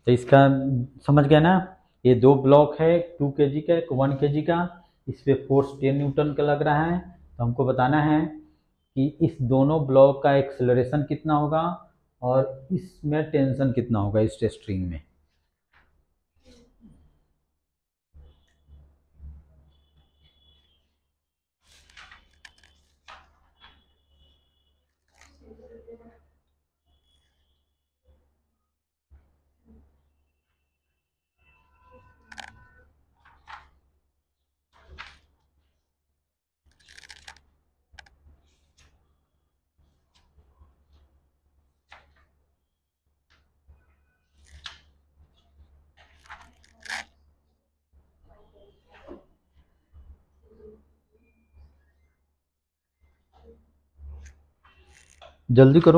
तो इसका समझ गया ना, ये दो ब्लॉक है 2 kg का, एक 1 kg का, इस पे फोर्स 10 न्यूटन का लग रहा है। तो हमको बताना है कि इस दोनों ब्लॉक का एक्सेलरेशन कितना होगा और इसमें टेंशन कितना होगा इस स्ट्रिंग में। जल्दी करो।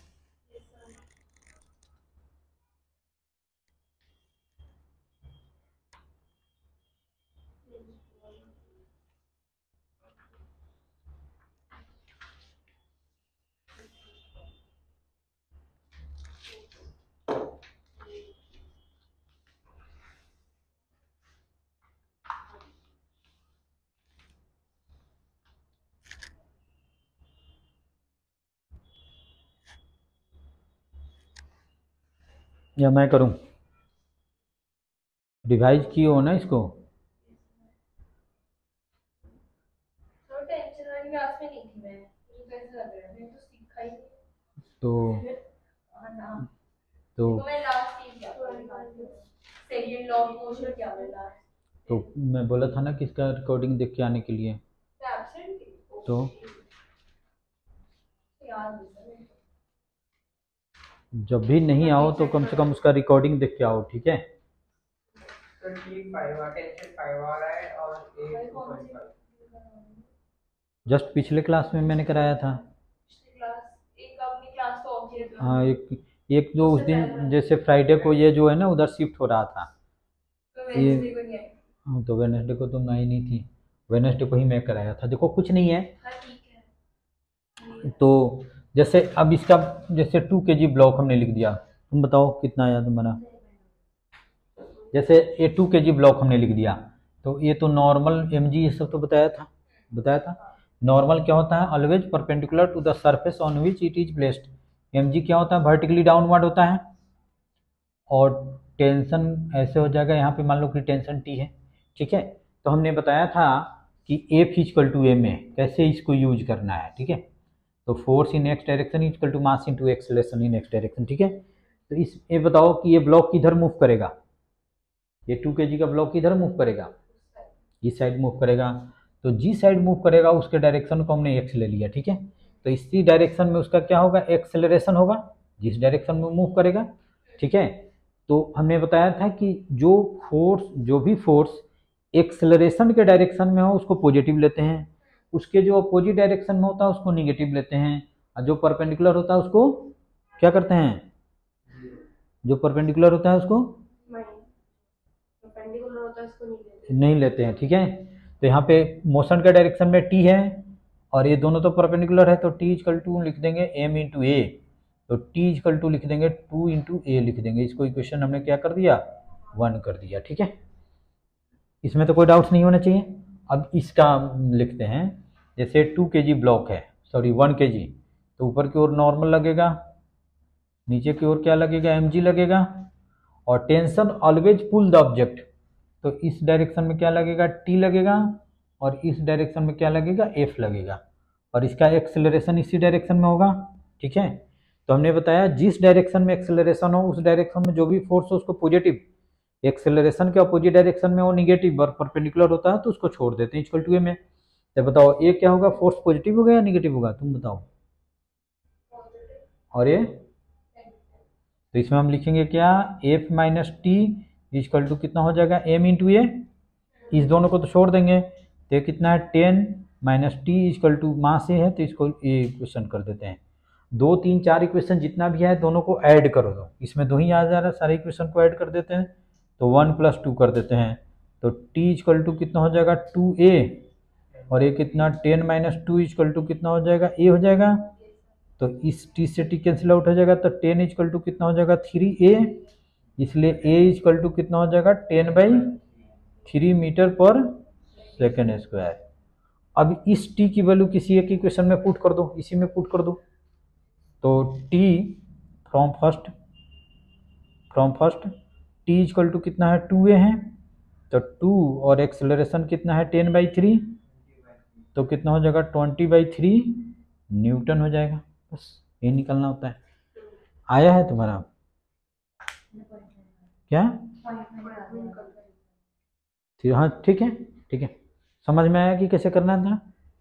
या मैं करूं? रिवाइज किए हो ना इसको? तो टेंशन वाली क्लास में नहीं थी मैं, मुझे कैसे लग रहा है, मैंने तो सीखा ही नहीं। तो हाँ ना, तो देखो मैं लास्ट चीज क्या सेकंड लॉ ऑफ मोशन क्या मिला। तो मैं बोला था ना कि इसका रिकॉर्डिंग देख के आने के लिए। एब्सेंट थी तो याद नहीं सर। जब भी नहीं आओ तो कम से कम उसका रिकॉर्डिंग देख के आओ, ठीक है? तो ठीक 5 आ टेंशन 5 आ रहा है और 8.5 जस्ट पिछले क्लास में मैंने कराया था। क्लास एक अपनी क्लास तो ऑफ किया था। हाँ, एक जो उस दिन जैसे फ्राइडे को ये जो है ना उधर शिफ्ट हो रहा था। तो ये वेडनेसडे को नहीं आई। हाँ, तो वेडनेसडे को तुम आई नहीं थी, वेडनेसडे को ही मैं कराया था। देखो कुछ नहीं है। हाँ ठीक है। तो जैसे अब इसका जैसे 2 kg ब्लॉक हमने लिख दिया, तुम बताओ कितना आया तुम्हारा? जैसे ये 2 kg ब्लॉक हमने लिख दिया, तो ये तो नॉर्मल mg ये सब तो बताया था। नॉर्मल क्या होता है? Always perpendicular to the surface on which it is placed. mg क्या होता है? वर्टिकली डाउनवर्ड होता है। और टेंशन ऐसे हो जाएगा, यहाँ पे मान लो कि टेंशन टी है, ठीक है? तो हमने बताया था कि F equal to M A, कैसे इसको यूज करना है, ठीक है? तो force in X direction equal to mass into acceleration in X direction, ठीक है? तो इस ये बताओ कि ये ब्लॉक किधर मूव करेगा? ये 2 kg का ब्लॉक किधर मूव करेगा? इस साइड मूव करेगा। तो जिस साइड मूव करेगा उसके डायरेक्शन को हमने एक्स ले लिया, ठीक है? तो इसी डायरेक्शन में उसका क्या होगा? एक्सेलरेशन होगा, जिस डायरेक्शन में मूव करेगा, ठीक है? तो हमने बताया था कि जो भी फोर्स एक्सेलरेशन के डायरेक्शन में हो उसको पॉजिटिव लेते हैं, उसके जो अपोजिट डायरेक्शन में होता है उसको निगेटिव लेते हैं, और जो परपेंडिकुलर होता है उसको क्या करते हैं? जो परपेंडिकुलर होता है उसको परपेंडिकुलर होता है इसको नहीं लेते हैं, ठीक है? तो यहाँ पे मोशन के डायरेक्शन में टी है और ये दोनों तो परपेंडिकुलर है, तो टी इक्वल टू लिख देंगे एम इंटू ए। तो टी इक्वल टू लिख देंगे 2 इंटू ए लिख देंगे। इसको इक्वेशन हमने क्या कर दिया? 1 कर दिया, ठीक है? इसमें तो कोई डाउट्स नहीं होना चाहिए। अब इसका लिखते हैं, जैसे 2 kg ब्लॉक है, सॉरी 1 kg, तो ऊपर की ओर नॉर्मल लगेगा, नीचे की ओर क्या लगेगा? mg लगेगा। और tension always pull the object, तो इस डायरेक्शन में क्या लगेगा? टी लगेगा, और इस डायरेक्शन में क्या लगेगा? एफ लगेगा। और इसका एक्सेलरेशन इसी डायरेक्शन में होगा, ठीक है? तो हमने बताया जिस डायरेक्शन में एक्सेलरेशन हो उस डायरेक्शन में जो भी फोर्स हो उसको पॉजिटिव, एक्सेलरेशन के अपोजिट डायरेक्शन में वो निगेटिव और परपेंडिकुलर होता है तो उसको छोड़ देते हैं इक्वल टू ए में। तो बताओ ये क्या होगा? फोर्स पॉजिटिव होगा या निगेटिव होगा? तुम बताओ। और ये तो इसमें हम लिखेंगे क्या? F minus T equal to कितना हो जाएगा? M into A. इस दोनों को तो छोड़ देंगे, तो ये कितना है? 10 minus T equal to mass A है, तो इसको ये इक्वेशन कर देते हैं। 2 3 4 इक्वेशन जितना भी है दोनों को ऐड करो, दो इसमें दो ही आ जा रहा है, सारे इक्वेशन को ऐड कर देते हैं, तो 1 + 2 कर देते हैं। तो टी इक्वल टू कितना हो जाएगा? 2a। और ये कितना? 10 माइनस 2 इक्वल टू कितना हो जाएगा? ए हो जाएगा। तो इस टी से टी कैंसिल आउट हो जाएगा, तो 10 इक्वल टू कितना हो जाएगा? 3a। इसलिए a इक्वल टू कितना हो जाएगा 10/3 मीटर पर सेकेंड स्क्वायर। अब इस t की वैल्यू किसी एक इक्वेशन में पुट कर दो, इसी में पुट कर दो। तो t from first t equal to कितना है 2a है, तो 2 और एक्सेलरेशन कितना है 10/3, तो कितना हो जाएगा 20/3 न्यूटन हो जाएगा। बस ये निकलना होता है। आया है तुम्हारा क्या? हाँ ठीक है, ठीक है, समझ में आया कि कैसे करना था।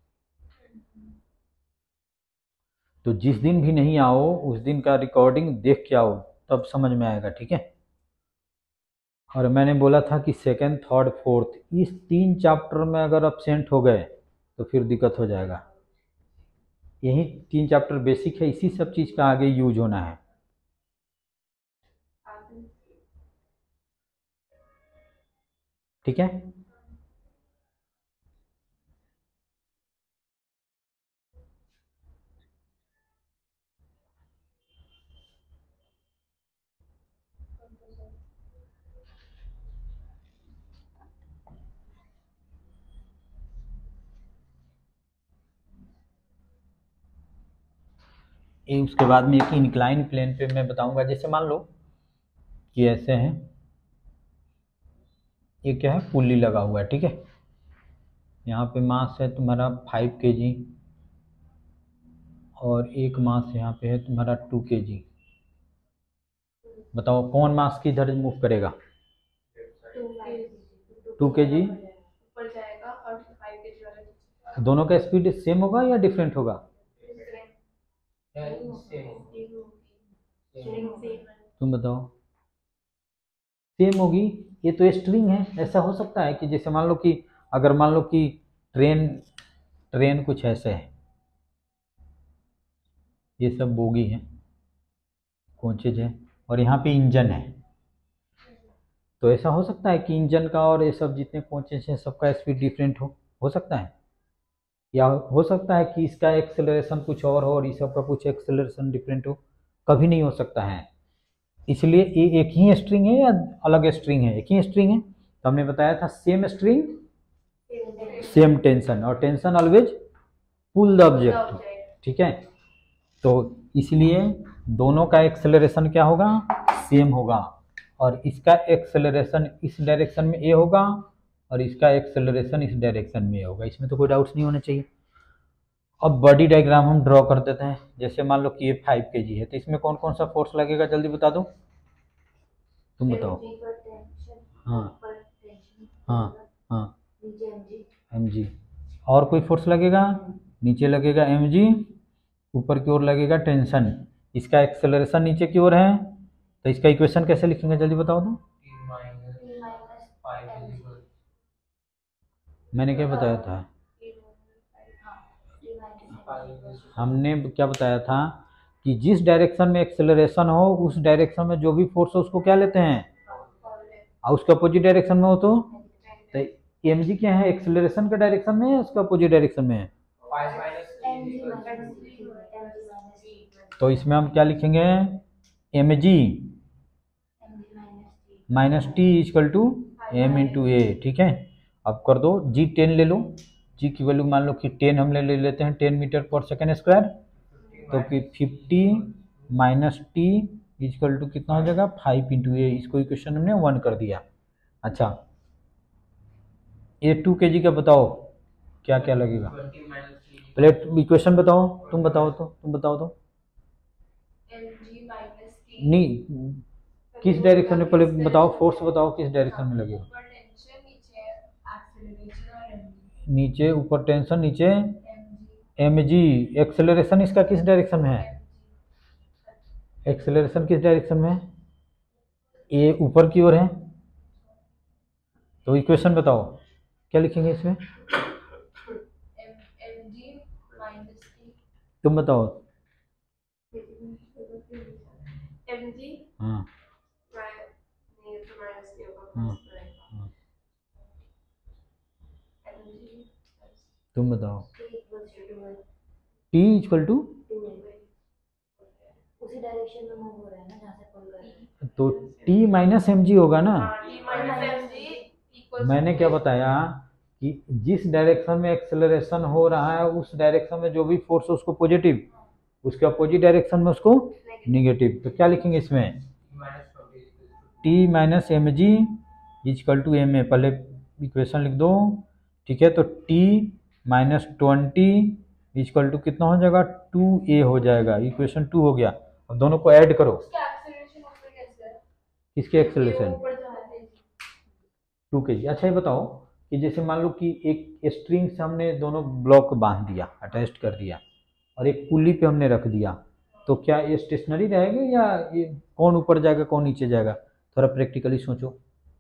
तो जिस दिन भी नहीं आओ उस दिन का रिकॉर्डिंग देख के आओ, तब समझ में आएगा, ठीक है। और मैंने बोला था कि सेकंड, थर्ड, फोर्थ इस 3 चैप्टर में अगर अब्सेंट हो गए तो फिर दिक्कत हो जाएगा। यही 3 चैप्टर बेसिक है, इसी सब चीज़ का आगे यूज होना है। ठीक है, ये उसके बाद में एक इंक्लाइन प्लेन पे मैं बताऊंगा। जैसे मान लो कि ऐसे हैं, ये क्या है, पुल्ली लगा हुआ है, ठीक है। यहाँ पे मास है तुम्हारा 5 kg और एक मास यहाँ पे है तुम्हारा 2 kg। बताओ कौन मास की इधर मूव करेगा? 2 kg। ऊपर जाएगा और 5 kg वाला दोनों का स्पीड सेम होगा या डिफरेंट होगा? तुम बताओ। सेम होगी, ये तो स्ट्रिंग है। ऐसा हो सकता है कि जैसे मान लो कि अगर मान लो कि ट्रेन कुछ ऐसे है, ये सब बोगी है, कोचेज है, और यहाँ पे इंजन है, तो ऐसा हो सकता है कि इंजन का और ये सब जितने कोचेज हैं सबका स्पीड डिफरेंट हो सकता है। या हो सकता है कि इसका एक्सेलरेशन कुछ और हो और इस सब का कुछ एक्सेलरेशन डिफरेंट हो, कभी नहीं हो सकता है। इसलिए ये एक ही स्ट्रिंग है या अलग स्ट्रिंग है? एक ही स्ट्रिंग है। तो हमने बताया था सेम स्ट्रिंग सेम टेंशन, और tension always pull the object, ठीक है। तो इसलिए दोनों का एक्सेलरेशन क्या होगा? सेम होगा, और इसका एक्सेलरेशन इस डायरेक्शन में ए होगा और इसका एक्सेलरेशन इस डायरेक्शन में ए होगा। इसमें तो कोई डाउट्स नहीं होना चाहिए। अब बॉडी डायग्राम हम ड्रॉ कर देते हैं। जैसे मान लो कि ये 5 kg है, तो इसमें कौन कौन सा फोर्स लगेगा जल्दी बता दो, तुम बताओ। हाँ हाँ हाँ, mg। और कोई फोर्स लगेगा? नीचे लगेगा mg, ऊपर की ओर लगेगा टेंशन। इसका एक्सेलरेशन नीचे की ओर है, तो इसका इक्वेशन कैसे लिखेंगे जल्दी बताओ तो। मैंने क्या बताया था? हमने क्या बताया था कि जिस डायरेक्शन में एक्सेलरेशन हो उस डायरेक्शन में जो भी फोर्स हो उसको क्या लेते हैं, और उसका अपोजिट डायरेक्शन में हो तो mg क्या है, एक्सेलरेशन का डायरेक्शन में है, उसका अपोजिट डायरेक्शन में है। तो इसमें हम क्या लिखेंगे, mg minus T equal to M into A, ठीक है। अब कर दो जी 10 ले लो, जी की वैल्यू मान लो कि 10 हम ले लेते हैं 10 मीटर पर सेकेंड स्क्वायर, तो कि 50 माइनस टी इक्वल टू कितना हो जाएगा 5 इंटू ए। इसको इक्वेशन हमने 1 कर दिया। अच्छा, ये 2 kg का बताओ क्या क्या लगेगा, पहले इक्वेशन बताओ, तुम बताओ तो नहीं, किस डायरेक्शन में, पहले बताओ फोर्स बताओ किस डायरेक्शन में लगेगा। नीचे ऊपर टेंशन, नीचे mg। एक्सेलरेशन इसका किस डायरेक्शन में है? एक्सेलरेशन किस डायरेक्शन में है? ए ऊपर की ओर है। तो इक्वेशन बताओ क्या लिखेंगे इसमें, तुम बताओ। हाँ हाँ हाँ, तुम बताओ। टी इक्वल टू, उसी डायरेक्शन में मूव हो रहा है ना जहाँ से पुल कर रहे हैं। तो टी माइनस एम जी होगा ना। T minus mg equals मैंने क्या बताया कि जिस डायरेक्शन में एक्सेलरेशन हो रहा है उस डायरेक्शन में जो भी फोर्स है उसको पॉजिटिव, उसके अपोजिट डायरेक्शन में उसको निगेटिव। तो क्या लिखेंगे इसमें, T minus M G equal to M A, पहले इक्वेशन लिख दो, ठीक है। तो टी माइनस 20 इजकल टू कितना हो जाएगा, 2a हो जाएगा, इक्वेशन 2 हो गया। अब दोनों को ऐड करो। उसका acceleration ऊपर कैसे है? किसके ये एक्सेलरेशन, ऊपर जा रहा है। 2 kg। अच्छा ये बताओ कि जैसे मान लो कि एक स्ट्रिंग से हमने दोनों ब्लॉक बांध दिया, अटैच कर दिया, और एक पुली पे हमने रख दिया, तो क्या ये स्टेशनरी रहेगा या ये कौन ऊपर जाएगा कौन नीचे जाएगा, थोड़ा प्रैक्टिकली सोचो।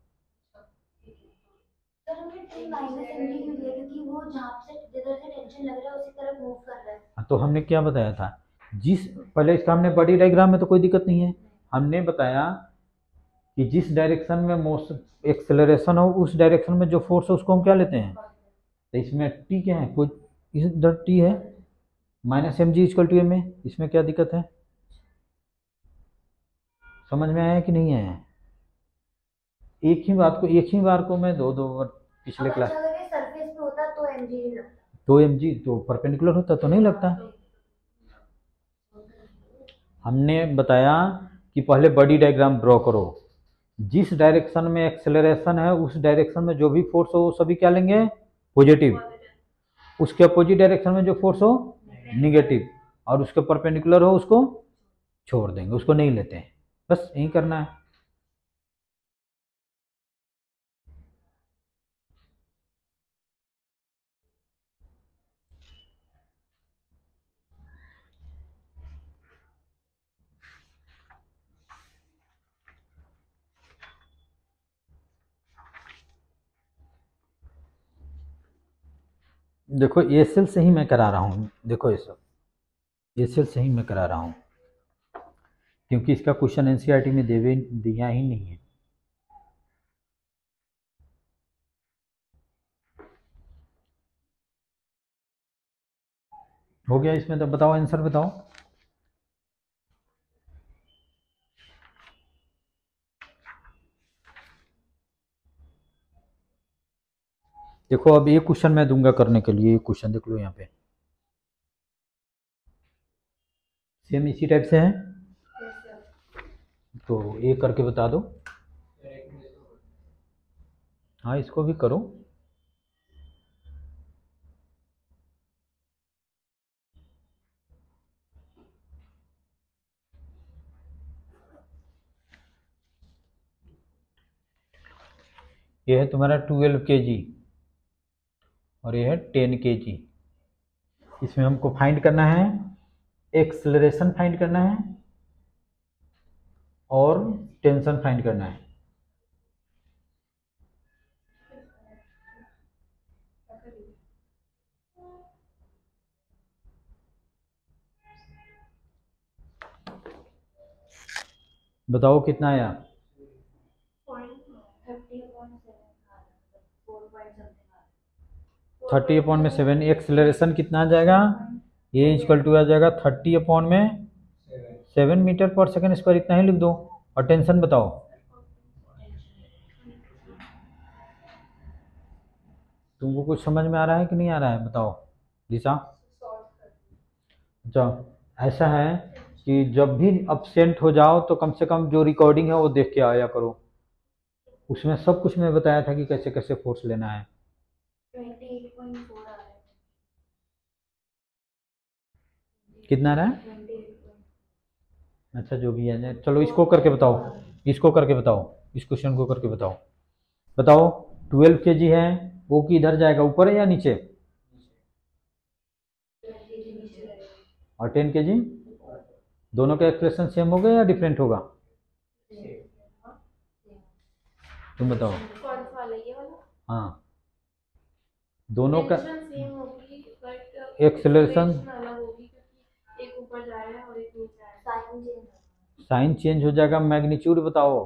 सर हमें टी माइनस एम जी क्यों दिया, क्योंकि वो जहाँ से जिधर से टेंशन लग रहा है उसी तरफ मूव कर रहा है। तो हमने क्या बताया था, जिस पहले इसका हमने बॉडी डायग्राम में तो कोई दिक्कत नहीं है, हमने बताया कि जिस डायरेक्शन में मोशन एक्सेलरेशन हो उस डायरेक्शन में जो फोर्स है उसको हम क्या लेते हैं। तो इसमें टी क्या है, कोई इधर टी है, minus M G equal to M A, इसमें क्या दिक्कत है, समझ में आया कि नहीं आया। एक ही बार को मैं दो बार पिछले क्लास, अगर ये सरफेस पे होता तो एम जी नहीं लगता। तो एम जी तो परपेंडिकुलर होता तो नहीं लगता। हमने बताया कि पहले बॉडी डायग्राम ड्रॉ करो, जिस डायरेक्शन में एक्सेलरेशन है उस डायरेक्शन में जो भी फोर्स हो वो सभी क्या लेंगे, पॉजिटिव, उसके अपोजिट डायरेक्शन में जो फोर्स हो निगेटिव, और उसके परपेंडिकुलर हो उसको छोड़ देंगे, उसको नहीं लेते हैं। बस यही करना है। देखो एएसएल से ही मैं करा रहा हूँ, देखो ये सब एएसएल से ही मैं करा रहा हूँ, क्योंकि इसका क्वेश्चन एनसीईआरटी में देवे दिया ही नहीं है। हो गया इसमें, तो बताओ आंसर बताओ। देखो अब ये क्वेश्चन मैं दूंगा करने के लिए, क्वेश्चन देख लो यहाँ पे सेम इसी टाइप से है, तो ये करके बता दो। हाँ इसको भी करो। ये है तुम्हारा 12 kg और ये है 10 kg। इसमें हमको फाइंड करना है, एक्सेलरेशन फाइंड करना है और टेंशन फाइंड करना है। बताओ कितना आया, 30/7। एक्सेलरेशन कितना आ जाएगा, ये इक्वल टू आ जाएगा 30/7 मीटर पर सेकेंड स्क्वायर, इतना ही लिख दो। और टेंशन बताओ, तुमको कुछ समझ में आ रहा है कि नहीं आ रहा है, बताओ दिशा। अच्छा ऐसा है कि जब भी एब्सेंट हो जाओ तो कम से कम जो रिकॉर्डिंग है वो देख के आया करो, उसमें सब कुछ मैं बताया था कि कैसे कैसे फोर्स लेना है। 28.4 आ रहा है। कितना आ रहा है, अच्छा जो भी है, चलो इसको करके बताओ, इसको करके बताओ, इस क्वेश्चन को करके बताओ। बताओ 12 kg है, वो कि इधर जाएगा, ऊपर है या नीचे, और 10 kg दोनों का एक्सप्रेशन सेम होगा या डिफरेंट होगा, तुम बताओ। कौन सा वाला, ये वाला? हाँ दोनों का टेंशन सेम होगी बट एक्सेलरेशन अलग होगी, क्योंकि एक ऊपर जा रहा है और एक नीचे आ रहा है। साइन चेंज हो जाएगा। मैग्नीट्यूड बताओ,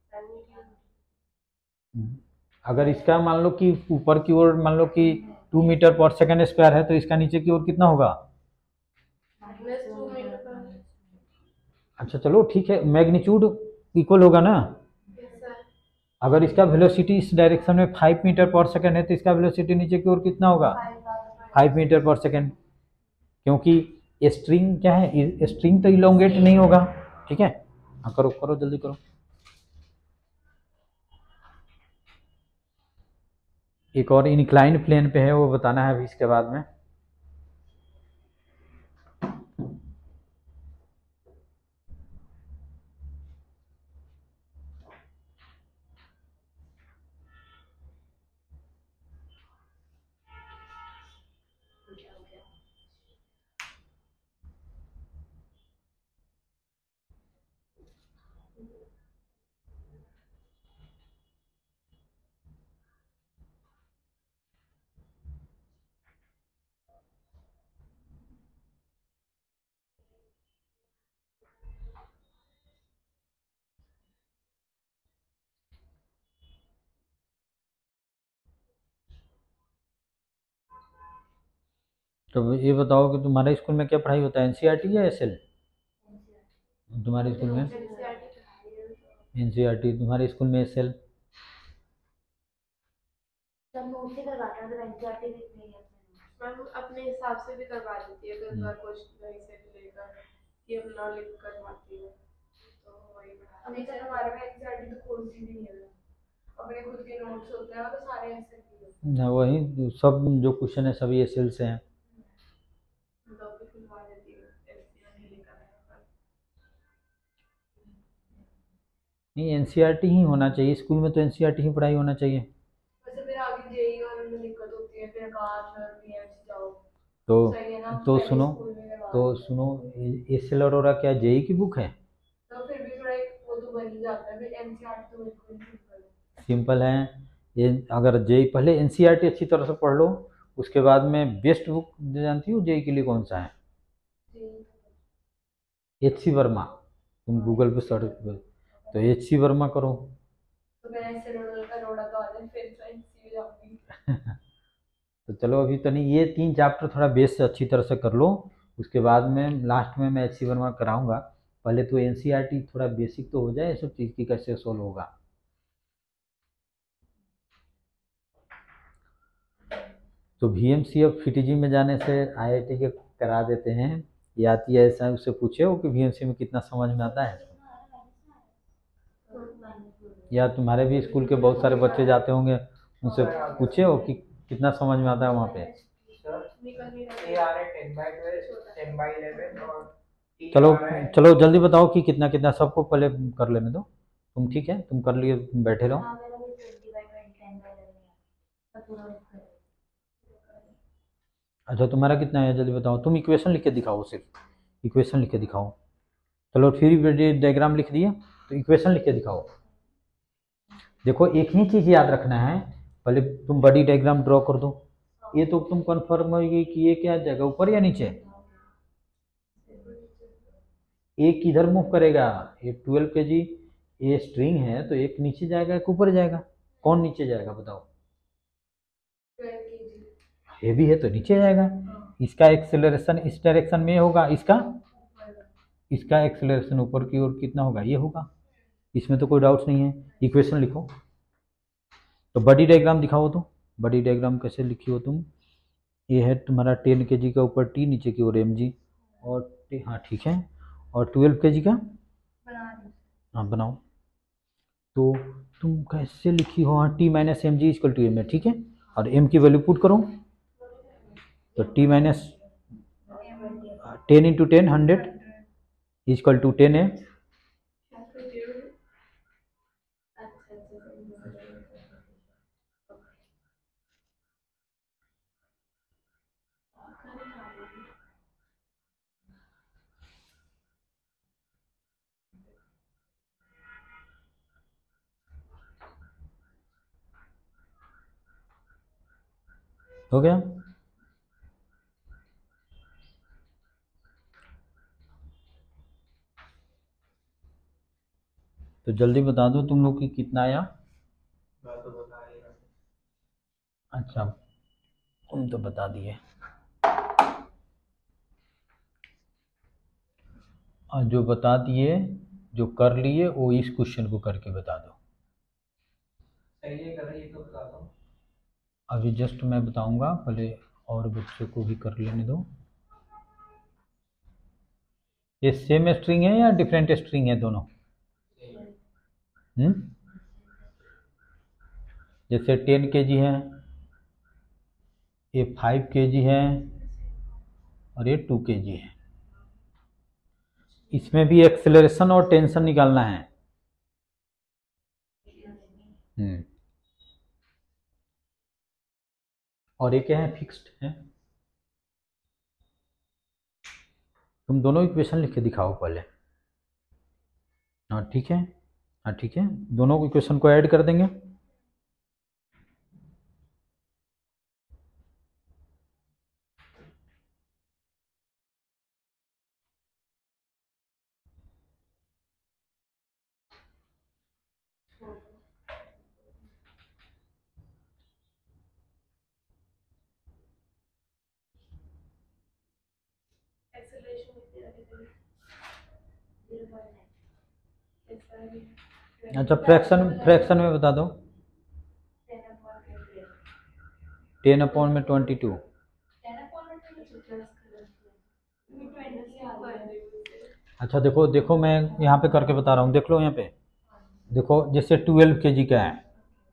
अगर इसका मान लो कि ऊपर की ओर मान लो कि 2 मीटर पर सेकेंड स्क्वायर है तो इसका नीचे की ओर कितना होगा, -2 मीटर पर। अच्छा चलो ठीक है। मैग्नीट्यूड इक्वल होगा ना। Yes, sir. अगर इसका वेलोसिटी इस डायरेक्शन में 5 मीटर पर सेकंड है तो इसका वेलोसिटी नीचे की ओर कितना होगा? 5 मीटर पर सेकंड, क्योंकि स्ट्रिंग क्या है, स्ट्रिंग तो इलोंगेट नहीं होगा। ठीक है, हाँ करो करो जल्दी करो। एक और इंक्लाइंड प्लेन पे है, वो बताना है अभी इसके बाद में। तो ये बताओ कि तुम्हारे स्कूल में क्या पढ़ाई होता है, एनसीईआरटी या एसएल? तुम्हारे स्कूल में एनसीईआरटी, तुम्हारे स्कूल में एसएल? सब नोट से करवाता है, तो एनसीईआरटी भी नहीं है। मैम अपने हिसाब से भी करवा देती है, कई बार क्वेश्चन वहीं से लेकर ये अपना लिख करवाती है, तो वही पढ़ा। अभी तक हमारे में एनसीईआरटी तो खोलती भी नहीं है, अपने खुद के नोट्स होते हैं और सारे ऐसे ही होते हैं। ना, वही सब जो क्वेश्चन है सभी एसएल से हैं। तो भी खुलवा देती है एनसीईआरटी लेकर आने पर। नहीं, एनसीईआरटी ही होना चाहिए स्कूल में, तो एनसीईआरटी ही पढ़ाई होना चाहिए। वैसे फिर आगे जेई और उनमें दिक्कत होती है, फिर आकाश और पीएमसी जाओ तो सही है ना, तो पहले सुनो स्कूल में करवा तो दो। सुनो, एसएल और क्या जेई की बुक है? तो फिर भी थोड़ा एक वो तो बन ही जाता है, फिर एनसीईआरटी तो बिल्कुल सिंपल है। सिंपल है ये। अगर जेई पहले एनसीईआरटी अच्छी तरह से पढ़ लो, उसके बाद में बेस्ट बुक जानती हो जेई के लिए कौन सा है? एचसी वर्मा। तुम गूगल पे सर्च करो तो एचसी वर्मा करो। तो मैं ऐसे अरोड़ा तो आ जाए, फिर तो एनसी जाऊंगी। तो चलो अभी तो नहीं, ये 3 चैप्टर थोड़ा बेस से अच्छी तरह से कर लो, उसके बाद में लास्ट में मैं एचसी वर्मा कराऊंगा। पहले तो एनसीईआरटी थोड़ा बेसिक तो हो जाए, ये सब चीज़ की कैसे सोल्व होगा। तो VMCF फिटिजी में जाने से आईआईटी के करा देते हैं, ये आती है ऐसा, उससे पूछे हो कि VMC में कितना समझ में आता है, या तुम्हारे भी स्कूल के बहुत सारे बच्चे जाते होंगे, उनसे पूछे हो कि कितना समझ में आता है वहाँ पे? ए आ रहा है 10/12, 10/11 और चलो चलो जल्दी बताओ कि कितना कितना, सबको पहले कर लेने दो। तुम ठीक है, तुम कर लिए, तुम बैठे रहो। हाँ, मेरा भी 20/20 10/11 है। सब पूरा लिख कर। अच्छा तुम्हारा कितना है जल्दी बताओ, तुम इक्वेशन लिख के दिखाओ, सिर्फ इक्वेशन लिख के दिखाओ। चलो फिर डायग्राम लिख दिए, तो इक्वेशन लिख के दिखाओ। देखो एक ही चीज़ याद रखना है, पहले तुम बड़ी डायग्राम ड्रॉ कर दो। ये तो तुम कन्फर्म होगी कि ये क्या जगह, ऊपर या नीचे? एक किधर मूव करेगा? ये 12 kg ये स्ट्रिंग है, तो एक नीचे जाएगा एक ऊपर जाएगा। कौन नीचे जाएगा बताओ? 12 kg। हेवी है तो नीचे जाएगा। इसका एक्सेलरेशन इस डायरेक्शन में होगा, इसका एक्सेलरेशन ऊपर की ओर कितना होगा, ये होगा। इसमें तो कोई डाउट नहीं है। इक्वेशन लिखो, तो बड़ी डायग्राम दिखाओ। तो बड़ी डायग्राम कैसे लिखी हो तुम? ये है तुम्हारा 10 kg का ऊपर टी, नीचे की ओर mg, और हाँ ठीक है, और 12 kg का हाँ बनाओ। तो तुम कैसे लिखी हो? हाँ T minus M G equal to M है, ठीक है, और एम की वैल्यू पुट करो। तो T minus 10 into 10 100 equal to 10 है। हो गया? तो जल्दी बता दो तुम लोग की कितना आया। मैं तो बता ही रहा। अच्छा तुम तो बता दिए, और जो बता दिए जो कर लिए वो इस क्वेश्चन को करके बता दो। सही है, कर ये तो बता दो। अभी जस्ट मैं बताऊंगा, पहले और बच्चों को भी कर लेने दो। ये सेम स्ट्रिंग है या डिफरेंट स्ट्रिंग है दोनों? जैसे 10 kg है, ये 5 kg है और ये 2 kg है। इसमें भी एक्सेलरेशन और टेंशन निकालना है। और ये क्या है? फिक्स्ड है। तुम दोनों इक्वेशन लिख के दिखाओ पहले। हाँ ठीक है, हाँ ठीक है, दोनों इक्वेशन को ऐड कर देंगे। एक्सेलरेशन कितनी आती है? अच्छा, फ्रैक्शन में बता दो। 10/22। अच्छा देखो देखो, मैं यहाँ पे करके बता रहा हूँ, देख लो यहाँ पे। देखो जैसे 12 kg का है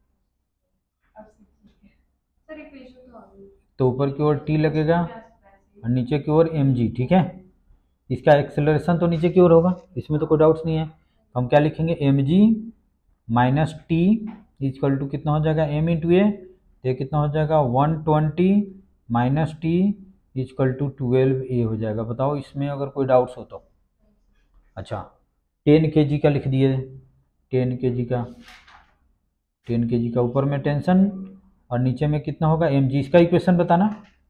तो ऊपर की ओर t लगेगा और नीचे की ओर mg, ठीक है। इसका एक्सेलरेशन तो नीचे की ओर होगा, इसमें तो कोई डाउट्स नहीं है। तो हम क्या लिखेंगे? mg minus T equal to कितना हो जाएगा? m इंटू ए, तो ये कितना हो जाएगा? 120 minus T equal to 12a हो जाएगा। बताओ इसमें अगर कोई डाउट्स हो तो। अच्छा 10 kg का लिख दिए, 10 kg का, 10 kg का ऊपर में टेंशन और नीचे में कितना होगा? mg। इसका इक्वेशन बताना।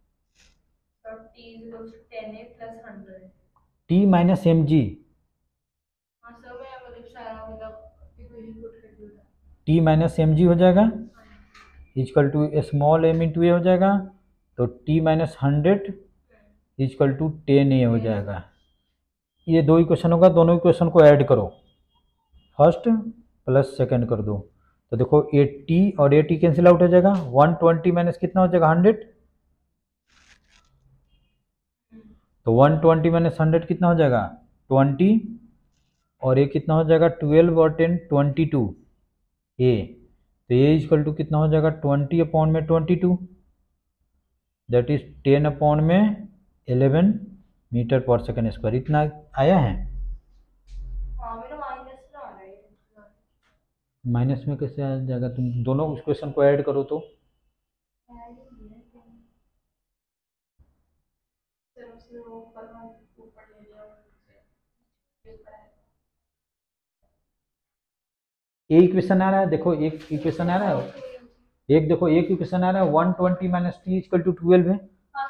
t minus M G, t minus M G हो जाएगा equal to small m into A हो जाएगा, तो t minus 100 equal to 10a हो जाएगा। ये दो इक्वेशन होगा, दोनों इक्वेशन को ऐड करो, फर्स्ट प्लस सेकंड कर दो। तो देखो 80 और 80 कैंसिल आउट हो जाएगा। 120 माइनस कितना हो जाएगा? 100। तो 120 माइनस 100 कितना हो जाएगा? 20। और ये कितना हो जाएगा? 12 और 10 22 ए, तो ये इक्वल टू कितना हो जाएगा? 20 अपॉन में 22, दैट इज 10 अपॉन में 11 मीटर पर सेकंड स्क्वायर। इतना आया है। माइनस में कैसे आ जाएगा? तुम दोनों इक्वेशन को ऐड करो तो। एक इक्वेशन आ रहा है, देखो एक इक्वेशन आ रहा है, एक देखो एक इक्वेशन आ रहा है 120 माइनस टी इक्वल टू 12 है।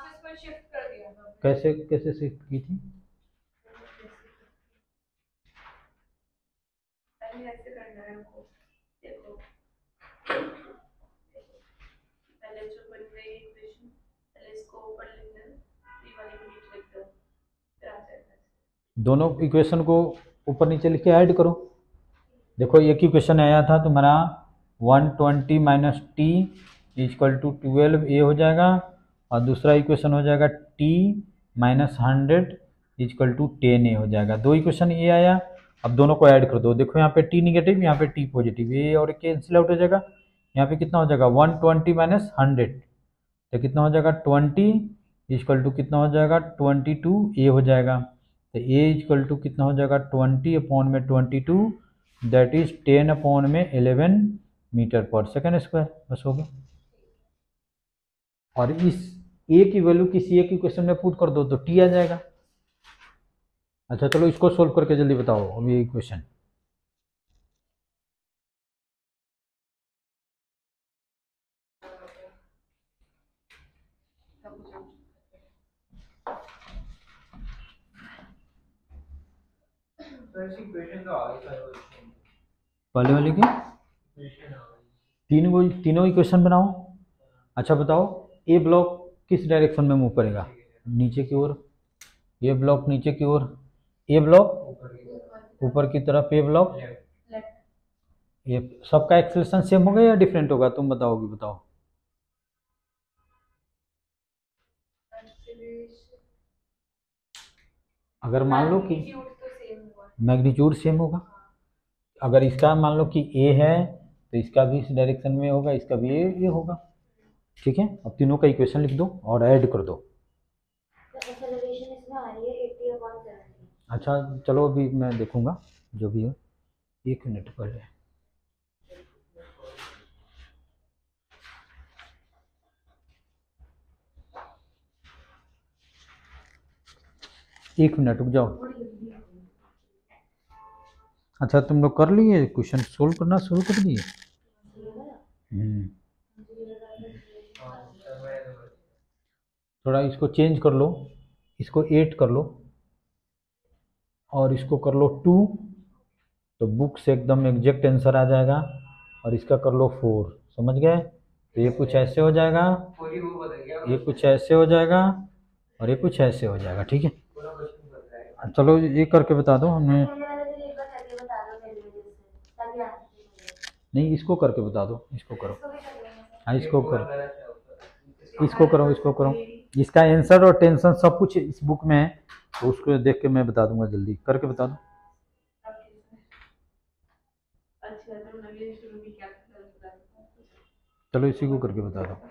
कैसे कैसे शिफ्ट की थी? दोनों इक्वेशन को ऊपर नीचे लिख के ऐड करो। देखो एक इक्वेशन आया था तुम्हारा 120 minus T equal to 12a हो जाएगा और दूसरा इक्वेशन हो जाएगा t minus 100 equal to 10a हो जाएगा। दो इक्वेशन ये आया, अब दोनों को ऐड कर दो। देखो यहाँ पे t निगेटिव, यहाँ पे t पॉजिटिव, ये और कैंसिल आउट हो जाएगा। यहाँ पे कितना हो जाएगा? 120 माइनस 100, तो कितना हो जाएगा? 20 इक्वल टू कितना हो जाएगा? 22a हो जाएगा। तो a इक्वल टू कितना हो जाएगा? 20 अपॉन में 22, दैट इज 10 अपॉन में 11 मीटर पर सेकंड स्क्वायर। बस हो गया। और इस a की वैल्यू किसी एक इक्वेशन में पुट कर दो तो t आ जाएगा। अच्छा चलो इसको सोल्व करके जल्दी बताओ अब ये इक्वेशन। पहले वाले की तीनों इक्वेशन बनाओ। अच्छा बताओ ए ब्लॉक किस डायरेक्शन में मूव करेगा? नीचे की ओर। ये ब्लॉक नीचे की ओर, ए ब्लॉक ऊपर की तरफ ए ब्लॉक, लेफ्ट। ये सबका एक्सेलरेशन सेम होगा या डिफरेंट होगा, तुम बताओगी, बताओ। अगर मान लो कि मैग्नीट्यूड तो सेम हुआ है। मैग्नीट्यूड सेम होगा, अगर इसका मान लो कि ए है तो इसका भी इस डायरेक्शन में होगा, इसका भी ए होगा। ठीक है, अब तीनों का इक्वेशन लिख दो और ऐड कर दो। एक्सेलरेशन इसमें आ रही है 80/70। अच्छा चलो अभी मैं देखूंगा जो भी है, 1 मिनट पहले। एक मिनट रुक जाओ। अच्छा तुम लोग कर लिए क्वेश्चन सोल्व करना शुरू कर दिए? थोड़ा इसको चेंज कर लो, इसको 8 कर लो और इसको कर लो 2, तो बुक से एकदम एग्जैक्ट आंसर आ जाएगा। और इसका कर लो 4, समझ गए? तो ये कुछ ऐसे हो जाएगा, पूरी वो बदल गया, ये कुछ ऐसे हो जाएगा और ये कुछ ऐसे हो जाएगा। ठीक है, पूरा क्वेश्चन बदल रहा है। चलो ये करके बता दो हमें। पहले वाले से एक बार करके बता दो पहले वाले से, ताकि आंसर मिले। नहीं इसको करके बता दो, इसको करो। इसको भी कर लेंगे। हाँ इसको पूरा करो, गलत है ऊपर। इसको करो, इसको करो। इसका आंसर और टेंशन सब कुछ इस बुक में है, तो उसको देख के मैं बता दूंगा, जल्दी करके बता दो। अच्छा तो मैंने शुरू भी किया था। चलो इसी को करके बता दो।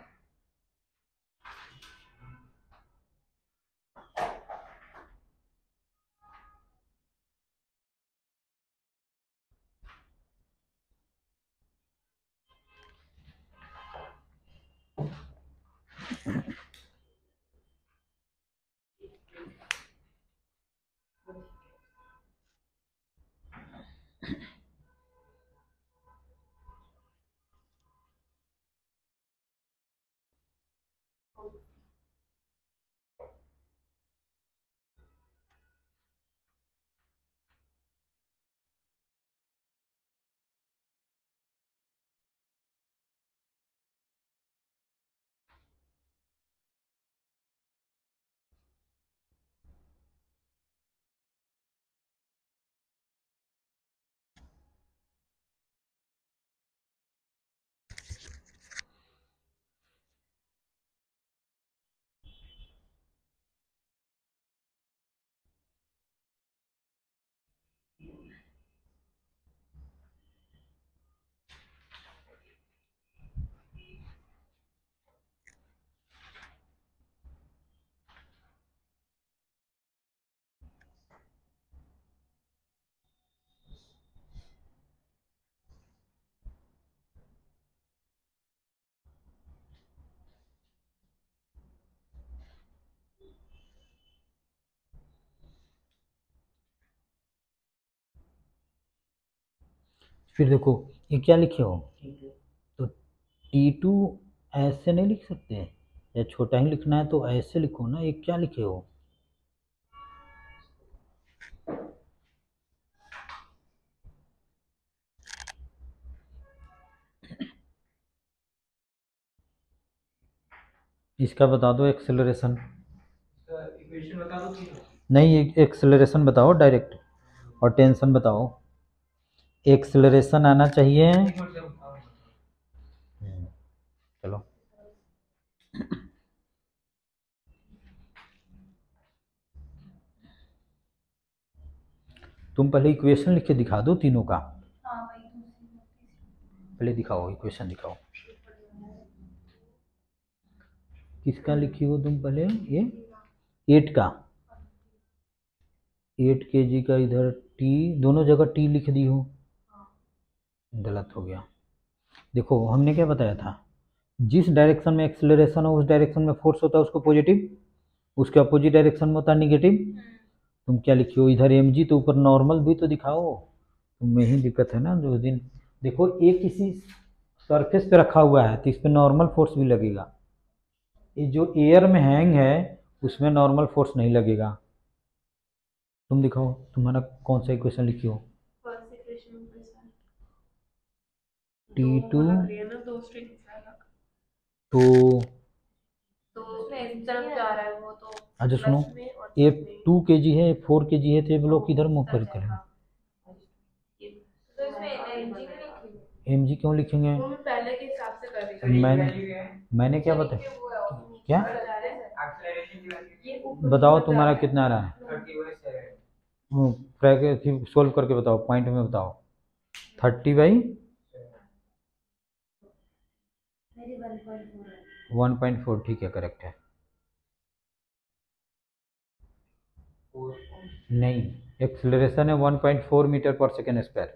फिर देखो ये क्या लिखे हो, तो T2 ऐसे नहीं लिख सकते, या छोटा ही लिखना है तो ऐसे लिखो ना। ये क्या लिखे हो, इसका बता दो एक्सेलरेशन। इक्वेशन बता दो तीनों। नहीं एक्सेलरेशन बताओ डायरेक्ट, और टेंशन बताओ। एक्सेलरेशन आना चाहिए। एक मिनट से बताओ। चलो तुम पहले इक्वेशन लिख के दिखा दो तीनों का, हाँ वही दूसरी। पहले दिखाओ इक्वेशन दिखाओ। किसका लिखी हो तुम पहले, ये 8 का, 8 kg का इधर T, दोनों जगह T लिख दी हो, गलत हो गया। देखो हमने क्या बताया था, जिस डायरेक्शन में एक्सेलरेशन हो उस डायरेक्शन में फोर्स होता है उसको पॉजिटिव, उसके अपोजिट डायरेक्शन में होता है निगेटिव। तुम क्या लिखी हो इधर mg, तो ऊपर नॉर्मल भी तो दिखाओ। तुम्हें ही दिक्कत है ना जो दिन। देखो ये किसी सरफेस पे रखा हुआ है तो इस पे नॉर्मल फोर्स भी लगेगा, ये जो एयर में हैंग है उसमें नॉर्मल फोर्स नहीं लगेगा। तुम दिखाओ तुम्हारा कौन सा इक्वेशन लिखी हो। फर्स्ट इक्वेशन के साथ T2 लग रही है ना, दो स्ट्रिंग्स अलग, तो तो उसमें इस तरफ जा रहा है वो तो अच्छा सुनो, प्लस में और ये plus में। 2 kg है, 4 kg है, तो ये ब्लॉक इधर मूव कर करेगा। एम जी क्यों लिखेंगे? वो मैं पहले के हिसाब से कर रही थी। मैंने क्या बताया? क्या एक्सेलरेशन की वैल्यू ये ऊपर बताओ की तुम्हारा बता कितना आ रहा है? 30/7 सोल्व करके बताओ, पॉइंट में बताओ। 30/1.4 मेरी 1.4 है। 1.4 ठीक है, करेक्ट है। नहीं, एक्सेलरेशन है 1.4 मीटर पर सेकेंड स्क्वायर।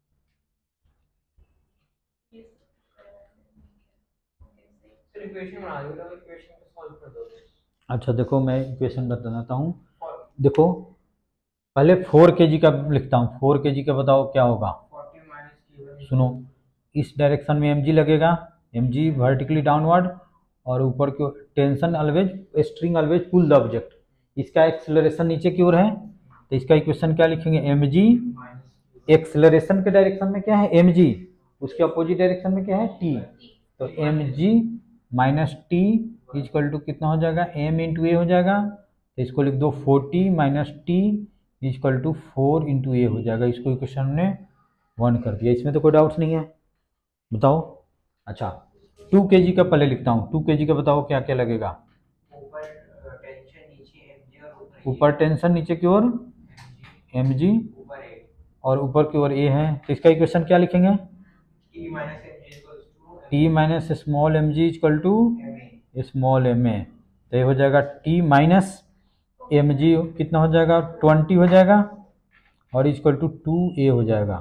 फिर इक्वेशन बना दो, इक्वेशन को सॉल्व कर दो। अच्छा देखो, मैं इक्वेशन बताता हूँ। देखो पहले 4 kg का लिखता हूँ। 4 kg का बताओ क्या होगा? 40 माइनस T1 सुनो, इस डायरेक्शन में mg लगेगा, mg वर्टिकली डाउनवर्ड, और ऊपर की tension always, string always pull the object. इसका एक्सेलरेशन नीचे की ओर है, तो इसका इक्वेशन क्या लिखेंगे? mg, एक्सेलरेशन के डायरेक्शन में क्या है? mg, उसके अपोजिट डायरेक्शन में क्या है? t। तो mg minus T equal to कितना हो जाएगा? m इंटू ए हो जाएगा। तो इसको लिख दो 40 minus T equal to 4 into A हो जाएगा। इसको इक्वेशन ने 1 कर दिया, इसमें तो कोई डाउट्स नहीं है। बताओ। अच्छा 2 kg का पहले लिखता हूँ। 2 kg का बताओ क्या क्या लगेगा? ऊपर टेंशन नीचे mg और ऊपर टेंशन नीचे की ओर mg ऊपर a और ऊपर की ओर a है। तो इसका इक्वेशन क्या लिखेंगे? T minus mg equals to t minus small M G equal to ma। Small M A. तो ये हो जाएगा t माइनस एम जी, कितना हो जाएगा? 20 हो जाएगा, और इक्वल टू 2a हो जाएगा।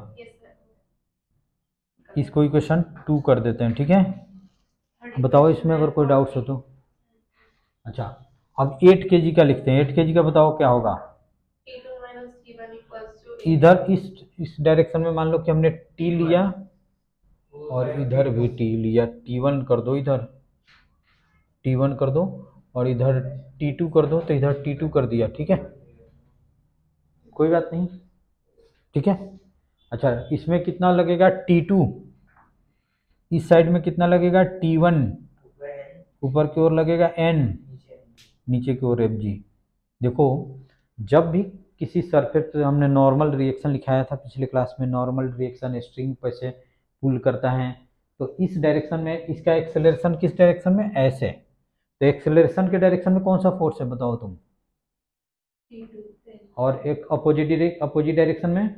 इसको इक्वेशन 2 कर देते हैं, ठीक है। बताओ इसमें अगर कोई डाउट्स हो तो। अच्छा अब 8 kg का लिखते हैं। 8 kg का बताओ क्या होगा? T2 minus T1 equals to इधर इस डायरेक्शन में मान लो कि हमने t लिया और इधर भी t लिया, t1 कर दो, इधर t1 कर दो और इधर t2 कर दो, तो इधर t2 कर दिया, ठीक है, कोई बात नहीं, ठीक है। अच्छा इसमें कितना लगेगा? t2, इस साइड में कितना लगेगा? t1, ऊपर की ओर लगेगा n, नीचे की ओर mg। देखो जब भी किसी सरफेस पे हमने नॉर्मल रिएक्शन लिखाया था पिछले क्लास में, नॉर्मल रिएक्शन स्ट्रिंग पर से पुल करता है, तो इस डायरेक्शन में इसका एक्सेलरेशन किस डायरेक्शन में? ऐसे। तो एक्सेलरेशन के डायरेक्शन में कौन सा फोर्स है बताओ तुम? T2 और एक अपोजिट डायरेक्शन में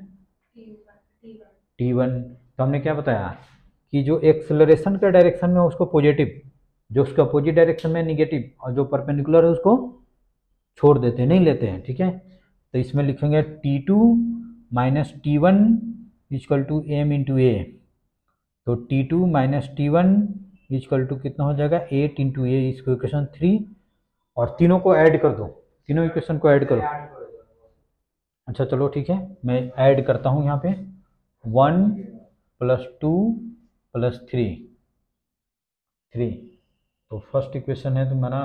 T1। तो हमने क्या बताया कि जो एक्सेलरेशन के डायरेक्शन में उसको पॉजिटिव, जो उसका अपोजिट डायरेक्शन में निगेटिव, और जो परपेंडिकुलर है उसको छोड़ देते हैं, नहीं लेते हैं, ठीक है। तो इसमें लिखेंगे T2 minus T1 equal to m into A. तो T2 minus T1 equal to कितना हो जाएगा? 8 इंटू ए। इसको इक्वेशन 3, और तीनों को ऐड कर दो, तीनों इक्वेशन को ऐड करो। अच्छा चलो ठीक है, मैं ऐड करता हूँ यहाँ पे 1 प्लस 2 प्लस 3। तो फर्स्ट इक्वेशन है तुम्हारा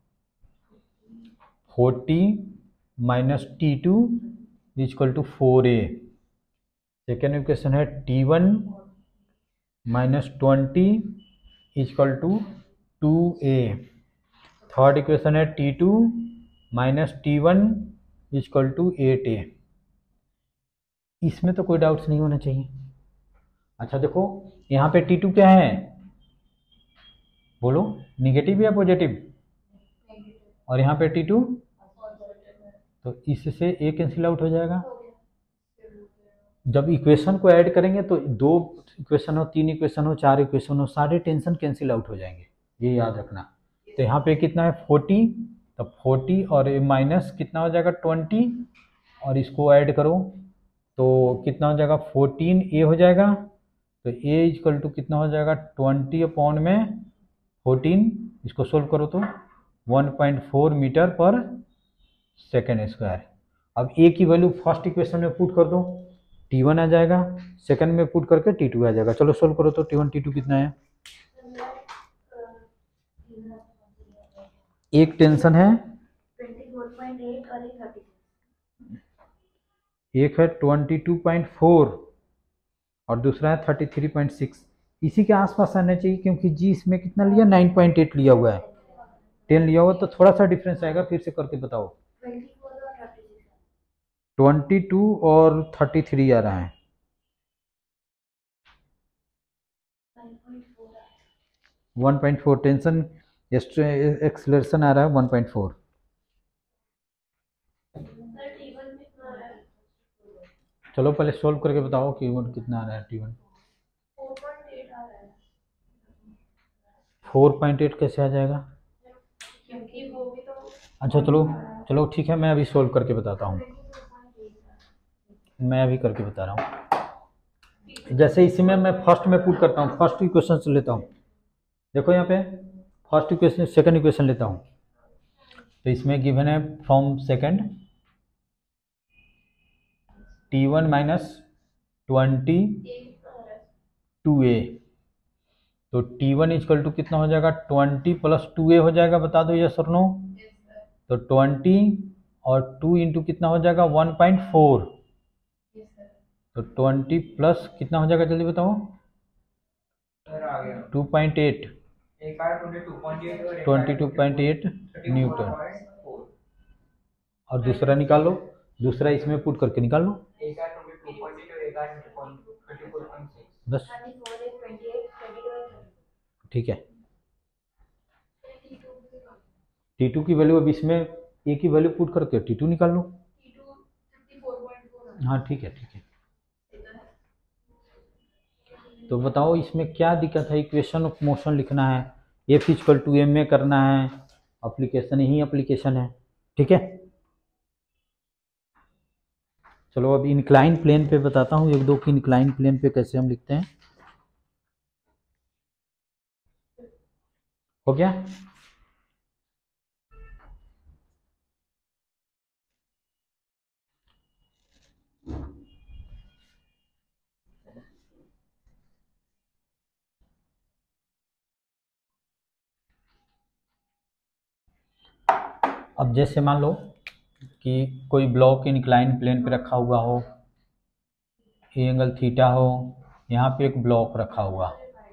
40 minus T2 equal to 4a। Second equation है T1 minus 20 equal to 2a। Third equation है T2 minus T1 equal to 8a। इसमें तो कोई डाउट्स नहीं होना चाहिए। अच्छा देखो यहाँ पे T2 क्या है? बोलो, निगेटिव या पॉजिटिव? और यहाँ पे T2, तो इससे ए कैंसिल आउट हो जाएगा। जब इक्वेशन को ऐड करेंगे तो 2 इक्वेशन हो, 3 इक्वेशन हो, 4 इक्वेशन हो, सारे टेंशन कैंसिल आउट हो जाएंगे, ये याद रखना। तो यहाँ पे कितना है? 40, तब 40 और माइनस कितना हो जाएगा? 20, और इसको ऐड करो तो कितना हो जाएगा? 14a हो जाएगा। तो a इजकल टू कितना हो जाएगा? 20 अपॉन में 14, इसको सोल्व करो तो 1.4 मीटर पर सेकेंड स्क्वायर। अब a की वैल्यू फर्स्ट इक्वेशन में पुट कर दो, T1 आ जाएगा, सेकंड में पुट करके T2 आ जाएगा। चलो सोल्व करो तो T1 T2 कितना है? एक टेंशन है 24.8 और एक 36। एक है 22.4 और दूसरा है 33.6। इसी के आसपास आना चाहिए, क्योंकि जी इसमें कितना लिया? 9.8 लिया हुआ है, 10 लिया हुआ, तो थोड़ा सा डिफरेंस आएगा। फिर से करके बताओ। 24 और 36। 22 और 33 आ रहा है। 1.4 टेंशन एक्सलेशन आ रहा है 1.4। सर T1 कितना आ रहा है? चलो पहले सोल्व करके बताओ कि T1 कितना आ रहा है। T1 4.8 आ रहा है 4.8 कैसे आ जाएगा? क्योंकि वो भी तो अच्छा चलो चलो ठीक है, मैं अभी सोल्व करके बताता हूँ। मैं अभी करके बता रहा हूँ। जैसे इसमें मैं फर्स्ट में पुट करता हूँ, फर्स्ट इक्वेशन से लेता हूँ। देखो यहाँ पे फर्स्ट इक्वेशन सेकंड इक्वेशन लेता हूँ, तो इसमें गिवन है from second T1 minus 22A, तो T1 इक्वल टू कितना हो जाएगा? 20 प्लस 2A हो जाएगा। बता दो यस और नो। तो 20 और 2 इंटू कितना हो जाएगा? 1.4। तो 20 प्लस कितना हो जाएगा जल्दी बताओ? सर आ गया 2.8, एक आर 22.8 और 22.8 न्यूटन। 34.4 और दूसरा निकाल लो, दूसरा इसमें पुट करके निकाल लो। एक आर 22.8 और एक आर 34.6 बस 34 is 28, 22 ठीक है। T2 की वैल्यू अब इसमें ए की वैल्यू पुट करके T2 निकाल लो। T2 54.4 हाँ ठीक है ठीक है। तो बताओ इसमें क्या दिक्कत है? इक्वेशन ऑफ मोशन लिखना है, F इक्वल टू एम में करना है, एप्लीकेशन ही एप्लीकेशन है। ठीक है चलो अब इंक्लाइन प्लेन पे बताता हूँ, एक दो की इंक्लाइन प्लेन पे कैसे हम लिखते हैं। हो गया? अब जैसे मान लो कि कोई ब्लॉक इंक्लाइन प्लेन पे रखा हुआ हो, ये एंगल थीटा हो, यहाँ पे एक ब्लॉक रखा हुआ,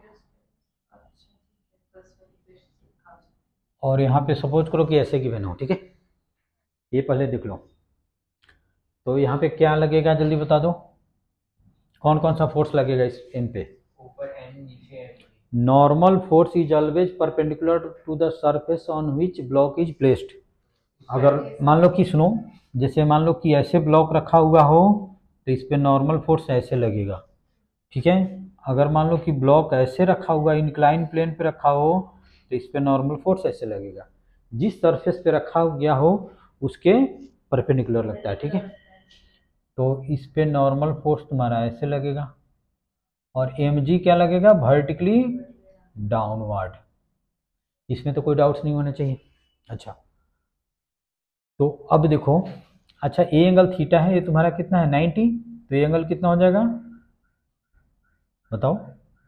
और यहाँ पे सपोज करो कि ऐसे गिवन हो। ठीक है ये पहले देख लो। तो यहाँ पे क्या लगेगा जल्दी बता दो, कौन कौन सा फोर्स लगेगा इस एन पे? ऊपर एन नीचे N. Normal force is always perpendicular to the surface on which block is placed. अगर मान लो कि सुनो, जैसे मान लो कि ऐसे ब्लॉक रखा हुआ हो तो इस पे नॉर्मल फोर्स ऐसे लगेगा। ठीक है अगर मान लो कि ब्लॉक ऐसे रखा हुआ इंक्लाइन प्लेन पे रखा हो तो इस पे नॉर्मल फोर्स ऐसे लगेगा। जिस सरफेस पे रखा गया हो उसके परपेंडिकुलर लगता है। ठीक है तो इस पे नॉर्मल फोर्स तुम्हारा ऐसे लगेगा, और mg क्या लगेगा? Vertically downward. इसमें तो कोई डाउट्स नहीं होना चाहिए। अच्छा तो अब देखो, अच्छा ए एंगल थीटा है, ये तुम्हारा कितना है? 90। तो ये एंगल कितना हो जाएगा बताओ?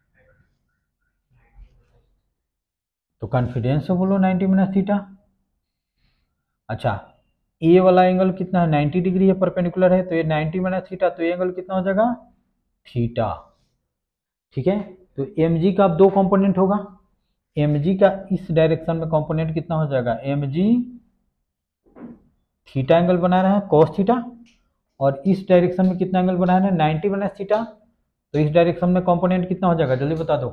तो कॉन्फिडेंस से बोलो 90 माइनस थीटा। अच्छा ए वाला एंगल कितना है? 90 डिग्री है, परपेंडिकुलर है, तो ये 90 माइनस थीटा, तो ये एंगल कितना हो जाएगा? थीटा। ठीक है तो mg का अब दो कंपोनेंट होगा। mg का इस डायरेक्शन में कंपोनेंट कितना हो जाएगा? mg थीटा एंगल बना रहा है cos थीटा, और इस डायरेक्शन में कितना एंगल बना रहा है? 90 माइनस थीटा। तो इस डायरेक्शन में कंपोनेंट कितना हो जाएगा जल्दी बता दो।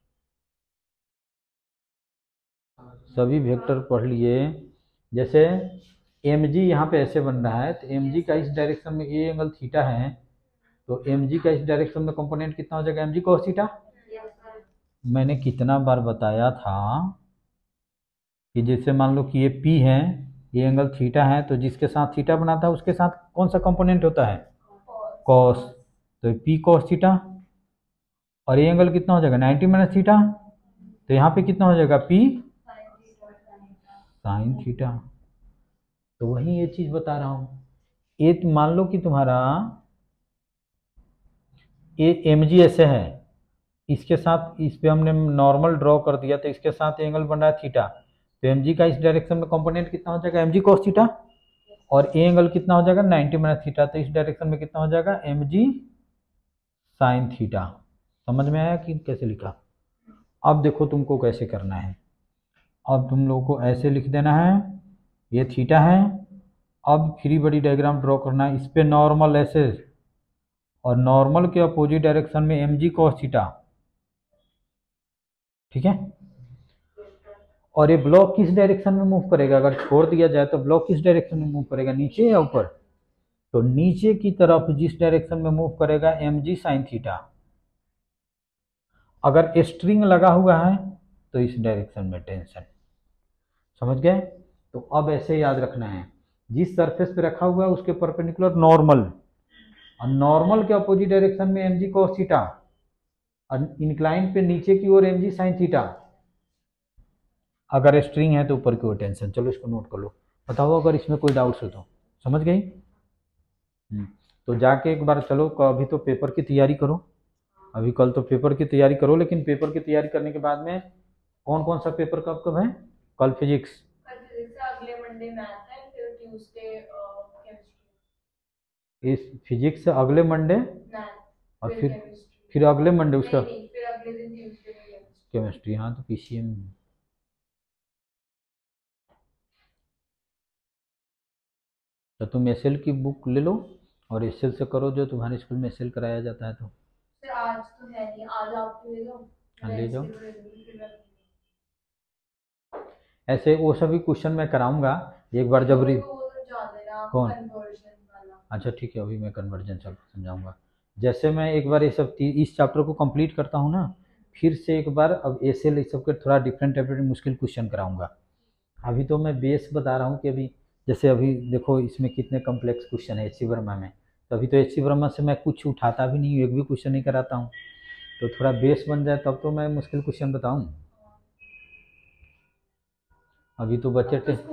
सभी वेक्टर पढ़ लिए। जैसे mg यहाँ पे ऐसे बन रहा है, तो mg का इस डायरेक्शन में ये एंगल थीटा है, तो mg का इस डायरेक्शन में कंपोनेंट कितना हो जाएगा? mg cos theta. मैंने कितना बार बताया था कि जैसे मान लो कि ये P है, ये एंगल थीटा है, तो जिसके साथ थीटा बनाता है उसके साथ कौन सा कंपोनेंट होता है? cos। तो P cos थीटा, और ये एंगल कितना हो जाएगा? 90 माइनस थीटा, तो यहाँ पे कितना हो जाएगा? P sin theta. तो वही ये चीज बता रहा हूँ। ये मान लो कि तुम्हारा ये mg ऐसे है, इसके साथ इस पे हमने नॉर्मल ड्रॉ कर दिया, तो इसके साथ एंगल बन रहा है थीटा, तो mg का इस डायरेक्शन में कंपोनेंट कितना हो जाएगा? mg cos थीटा, और ए एंगल कितना हो जाएगा? 90 माइनस थीटा, तो इस डायरेक्शन में कितना हो जाएगा? mg sin theta. समझ में आया कि कैसे लिखा? अब देखो तुमको कैसे करना है। अब तुम लोगों को ऐसे लिख देना है, ये थीटा है, अब फ्री बॉडी डायग्राम ड्रॉ करना है, इस पे नॉर्मल ऐसे, और नॉर्मल के अपोजिट डायरेक्शन में mg cos थीटा। ठीक है और ये ब्लॉक किस डायरेक्शन में मूव करेगा, अगर छोड़ दिया जाए तो ब्लॉक किस डायरेक्शन में मूव करेगा, नीचे या ऊपर? तो नीचे की तरफ जिस डायरेक्शन में मूव करेगा mg sin थीटा। अगर स्ट्रिंग लगा हुआ है तो इस डायरेक्शन में टेंशन। समझ गए? तो अब ऐसे याद रखना है, जिस सरफेस पे रखा हुआ है उसके परपेंडिकुलर नॉर्मल, और नॉर्मल के अपोजिट डायरेक्शन में mg cos थीटा, और इंक्लाइन पे नीचे की ओर mg sin थीटा। अगर स्ट्रिंग है तो ऊपर की ओर टेंशन। चलो इसको नोट कर लो, बताओ अगर इसमें कोई डाउट्स हो तो। समझ गई? तो जाके एक बार चलो, अभी तो पेपर की तैयारी करो, अभी कल तो पेपर की तैयारी करो, लेकिन पेपर की तैयारी करने के बाद में कौन कौन सा पेपर कब कब है? कल फिजिक्स, अगले मंडे मैथ है, फिर ट्यूसडे इस फिजिक्स से अगले मंडे, और फिर अगले मंडे उसका फिर अगले दिन ट्यूसडे में केमिस्ट्री। हाँ तो पीसीएम। तो तुम एसएल की बुक ले लो और एसएल से करो जो तुम्हारे स्कूल में एसएल कराया जाता है। तो सर आज तो है नहीं, आज आप ले लो। हाँ ले जाओ। ऐसे वो सभी क्वेश्चन मैं कराऊंगा एक बार जब कौन? अच्छा ठीक है, अभी मैं कन्वर्जन सब समझाऊंगा। जैसे मैं एक बार ये सब इस चैप्टर को कंप्लीट करता हूँ ना, फिर से एक बार अब एसएल इस सब के थोड़ा डिफरेंट टाइप मुश्किल क्वेश्चन कराऊंगा। अभी तो मैं बेस बता रहा हूँ कि अभी जैसे अभी देखो इसमें कितने कॉम्प्लेक्स क्वेश्चन है एचसी वर्मा में, तो अभी तो एचसी वर्मा से मैं कुछ उठाता भी नहीं हूँ, एक भी क्वेश्चन नहीं कराता हूँ। तो थोड़ा बेस बन जाए तब तो मैं मुश्किल क्वेश्चन बताऊँ। अभी तो बच्चे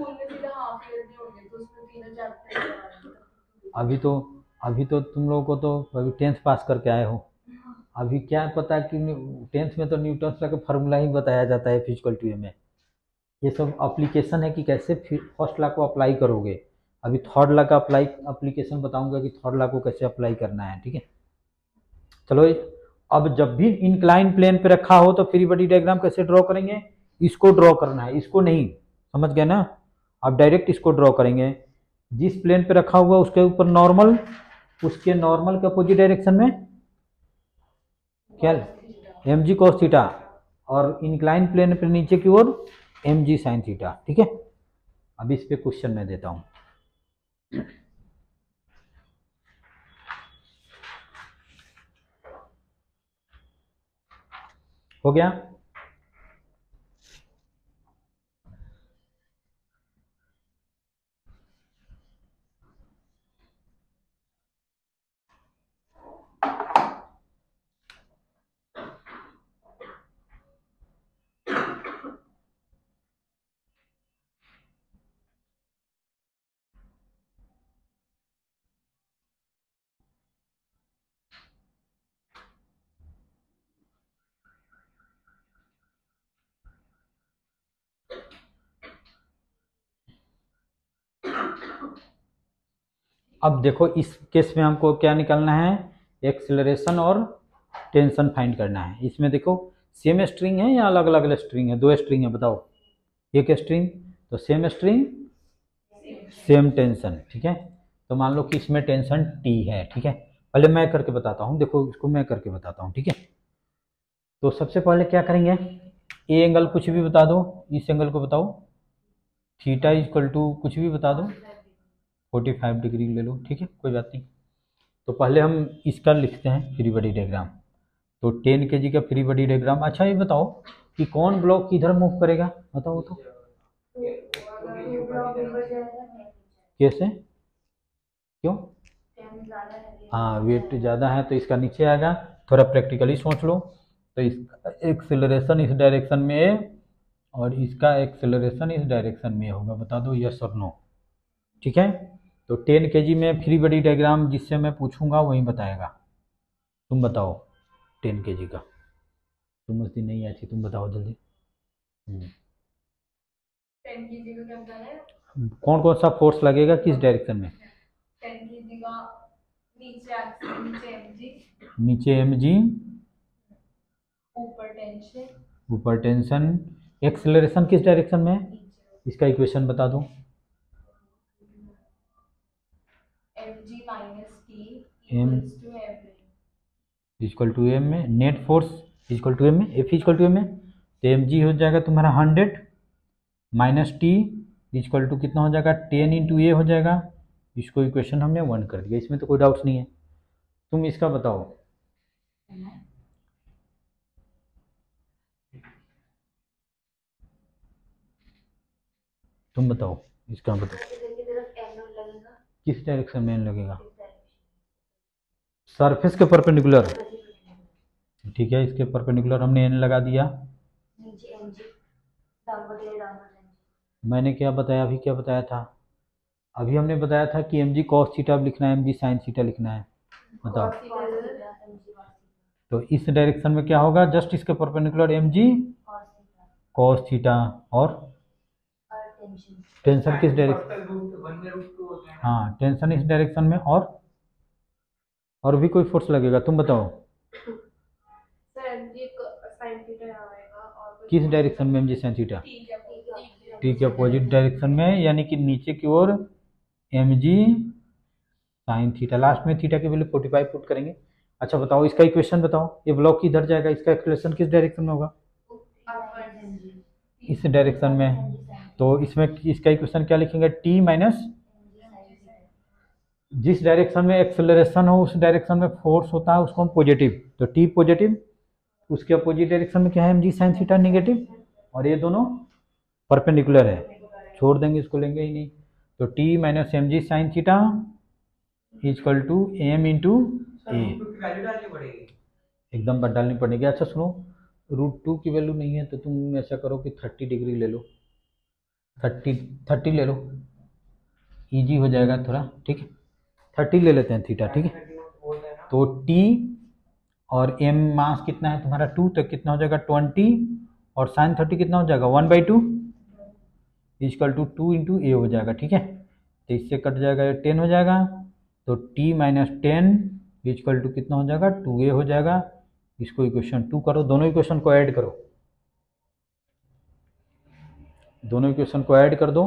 अभी तो तुम लोगों को तो अभी 10th पास करके आए हो, अभी क्या पता कि 10th में तो न्यूटन का फार्मूला ही बताया जाता है फिजिकल टू में। ये सब एप्लीकेशन है कि कैसे फर्स्ट लॉ को अप्लाई करोगे। अभी थर्ड लॉ का एप्लीकेशन बताऊंगा कि थर्ड लॉ को कैसे अप्लाई करना है। ठीक है, चलो। अब जब भी इंक्लाइन प्लेन पे रखा हो तो फ्री बॉडी डायग्राम कैसे ड्रॉ करेंगे, इसको ड्रॉ करना है, इसको नहीं। समझ गए ना? अब डायरेक्ट इसको ड्रॉ करेंगे, जिस प्लेन पे रखा हुआ उसके ऊपर नॉर्मल, उसके नॉर्मल के अपोजिट डायरेक्शन में क्या, mg cos थीटा, और इंक्लाइन प्लेन पे नीचे की ओर mg sin थीटा। ठीक है, अब इस पे क्वेश्चन मैं देता हूं। हो गया? अब देखो इस केस में हमको क्या निकालना है, एक्सेलरेशन और टेंशन फाइंड करना है। इसमें देखो सेम स्ट्रिंग है या अलग अलग स्ट्रिंग है? दो स्ट्रिंग है, बताओ। एक स्ट्रिंग तो सेम स्ट्रिंग सेम टेंशन। ठीक है, तो मान लो कि इसमें टेंशन टी है। ठीक है, पहले मैं करके बताता हूँ, देखो इसको मैं करके बताता हूँ। ठीक है, तो सबसे पहले क्या करेंगे, ए एंगल कुछ भी बता दो, इस एंगल को बताओ, थीटा इक्वल टू कुछ भी बता दो, 45 डिग्री ले लो। ठीक है, कोई बात नहीं। तो पहले हम इसका लिखते हैं फ्री बॉडी डायग्राम। तो 10 kg का फ्री बॉडी डायग्राम। अच्छा ये बताओ कि कौन ब्लॉक किधर मूव करेगा, बताओ तो कैसे, क्यों? हाँ वेट ज़्यादा है तो इसका नीचे आएगा। थोड़ा प्रैक्टिकली सोच लो, तो इसका एक्सेलरेशन इस डायरेक्शन में है और इसका एक्सेलरेशन इस डायरेक्शन में होगा, बता दो यस और नो। ठीक है, तो 10 kg में फ्री बॉडी डायग्राम जिससे मैं पूछूंगा वही बताएगा। तुम बताओ 10 kg का, तुम उस दिन नहीं आई थी, तुम बताओ जल्दी। 10 kg का क्या बताना है? कौन कौन सा फोर्स लगेगा किस डायरेक्शन में? 10 kg का नीचे mg, ऊपर टेंशन। एक्सेलरेशन किस डायरेक्शन में है, इसका इक्वेशन बता दो। mg minus t m equals to m equal to M में, net force equal to M में, एफ इक्वल टू एम में, तो mg हो जाएगा तुम्हारा 100 माइनस टी इक्वल टू कितना हो जाएगा 10 इंटू ए हो जाएगा। इसको इक्वेशन हमने 1 कर दिया, इसमें तो कोई डाउट्स नहीं है। तुम इसका बताओ। तुम बताओ इसका बताओ किस डायरेक्शन में n लगेगा? सरफेस के परपेंडिकुलर। ठीक है, इसके परपेंडिकुलर हमने n लगा दिया। मैंने क्या बताया अभी, क्या बताया था अभी? हमने बताया था कि mg cos थीटा लिखना है, mg sin थीटा लिखना है। बताओ। तो इस डायरेक्शन में क्या होगा? जस्ट इसके परपेंडिकुलर mg cos थीटा। और टेंशन किस डायरेक्शन? हाँ, टेंशन इस डायरेक्शन में। और भी कोई फोर्स लगेगा? तुम बताओ किस डायरेक्शन में mg sin थीटा? ठीक है, अपोजिट डायरेक्शन में, यानी कि नीचे की ओर mg sin थीटा। लास्ट में थीटा की वैल्यू 45 पुट करेंगे। अच्छा बताओ, इसका इक्वेशन बताओ। ये ब्लॉक किधर जाएगा? इसका एक्सलेशन किस डायरेक्शन में होगा? इस डायरेक्शन में। तो इसमें इसका इक्वेशन क्या लिखेंगे? टी माइनस, जिस डायरेक्शन में एक्सेलरेशन हो उस डायरेक्शन में फोर्स होता है उसको हम पॉजिटिव, तो टी पॉजिटिव। उसके अपोजिट डायरेक्शन में क्या है? mg sin theta negative. और ये दोनों परपेंडिकुलर है, छोड़ देंगे, इसको लेंगे ही नहीं। तो T minus mg sin theta equal to m into A. एकदम बट डालनी पड़ेगी। अच्छा सुनो, √2 की वैल्यू नहीं है तो तुम ऐसा करो कि 30 डिग्री ले लो, 30 ले लो, इजी हो जाएगा थोड़ा। ठीक है, 30 ले लेते हैं थीटा। ठीक है, तो टी और m मास कितना है तुम्हारा 2, तो कितना हो जाएगा 20, और साइन 30 कितना हो जाएगा 1/2 इक्वल टू 2 इंटू ए हो जाएगा। ठीक है, तो इससे कट जाएगा, 10 हो जाएगा। तो t माइनस 10 इक्वल टू कितना हो जाएगा 2a हो जाएगा। इसको इक्वेशन 2 करो, दोनों इक्वेशन को ऐड करो, दोनों इक्वेशन को ऐड कर दो।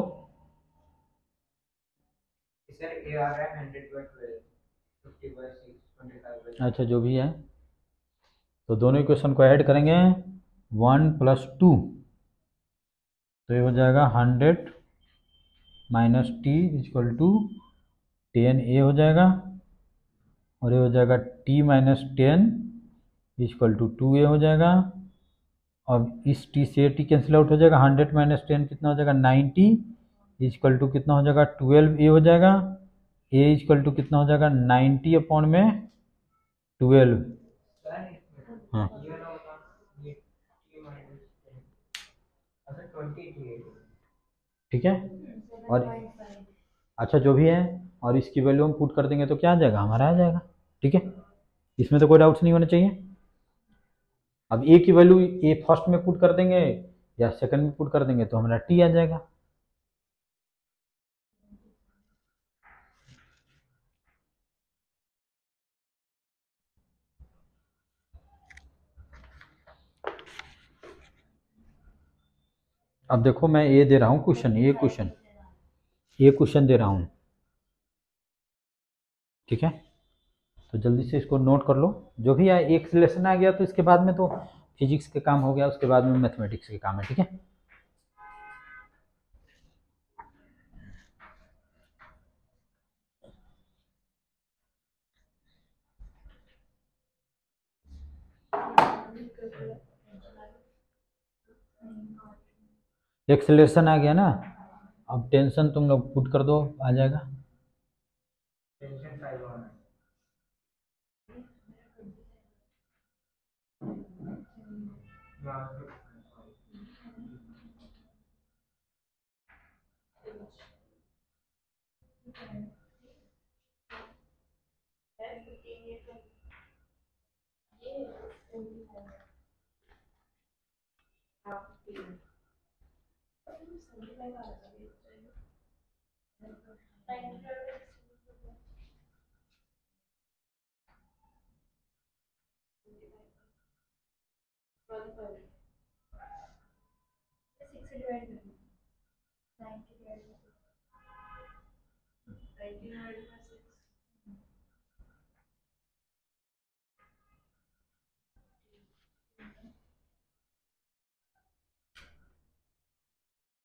अच्छा जो भी है, तो दोनों इक्वेशन को ऐड करेंगे, 1 + 2, तो ये हो जाएगा 100 minus T equal to 10a हो जाएगा। और ये हो जाएगा t minus 10 equal to 2a हो जाएगा। अब इस t से t कैंसिल आउट हो जाएगा, 100 माइनस 10 कितना हो जाएगा 90 इक्वल टू कितना हो जाएगा 12a हो जाएगा। a इक्वल टू कितना हो जाएगा 90 अपॉन में 12। हाँ ठीक है। और अच्छा जो भी है, और इसकी वैल्यू हम पुट कर देंगे तो क्या आ जाएगा? हमारा आ जाएगा। ठीक है, इसमें तो कोई डाउट्स नहीं होने चाहिए। अब ए की वैल्यू ए फर्स्ट में पुट कर देंगे या सेकंड में पुट कर देंगे तो हमारा टी आ जाएगा। अब देखो, मैं ये दे रहा हूँ क्वेश्चन, ये क्वेश्चन दे रहा हूँ। ठीक है, तो जल्दी से इसको नोट कर लो। जो भी है, एक लेसन आ गया तो इसके बाद में तो फिजिक्स के काम हो गया, उसके बाद में मैथमेटिक्स के काम है। ठीक है, एक्सेलरेशन आ गया ना, अब टेंशन तुम लोग पुट कर दो, आ जाएगा।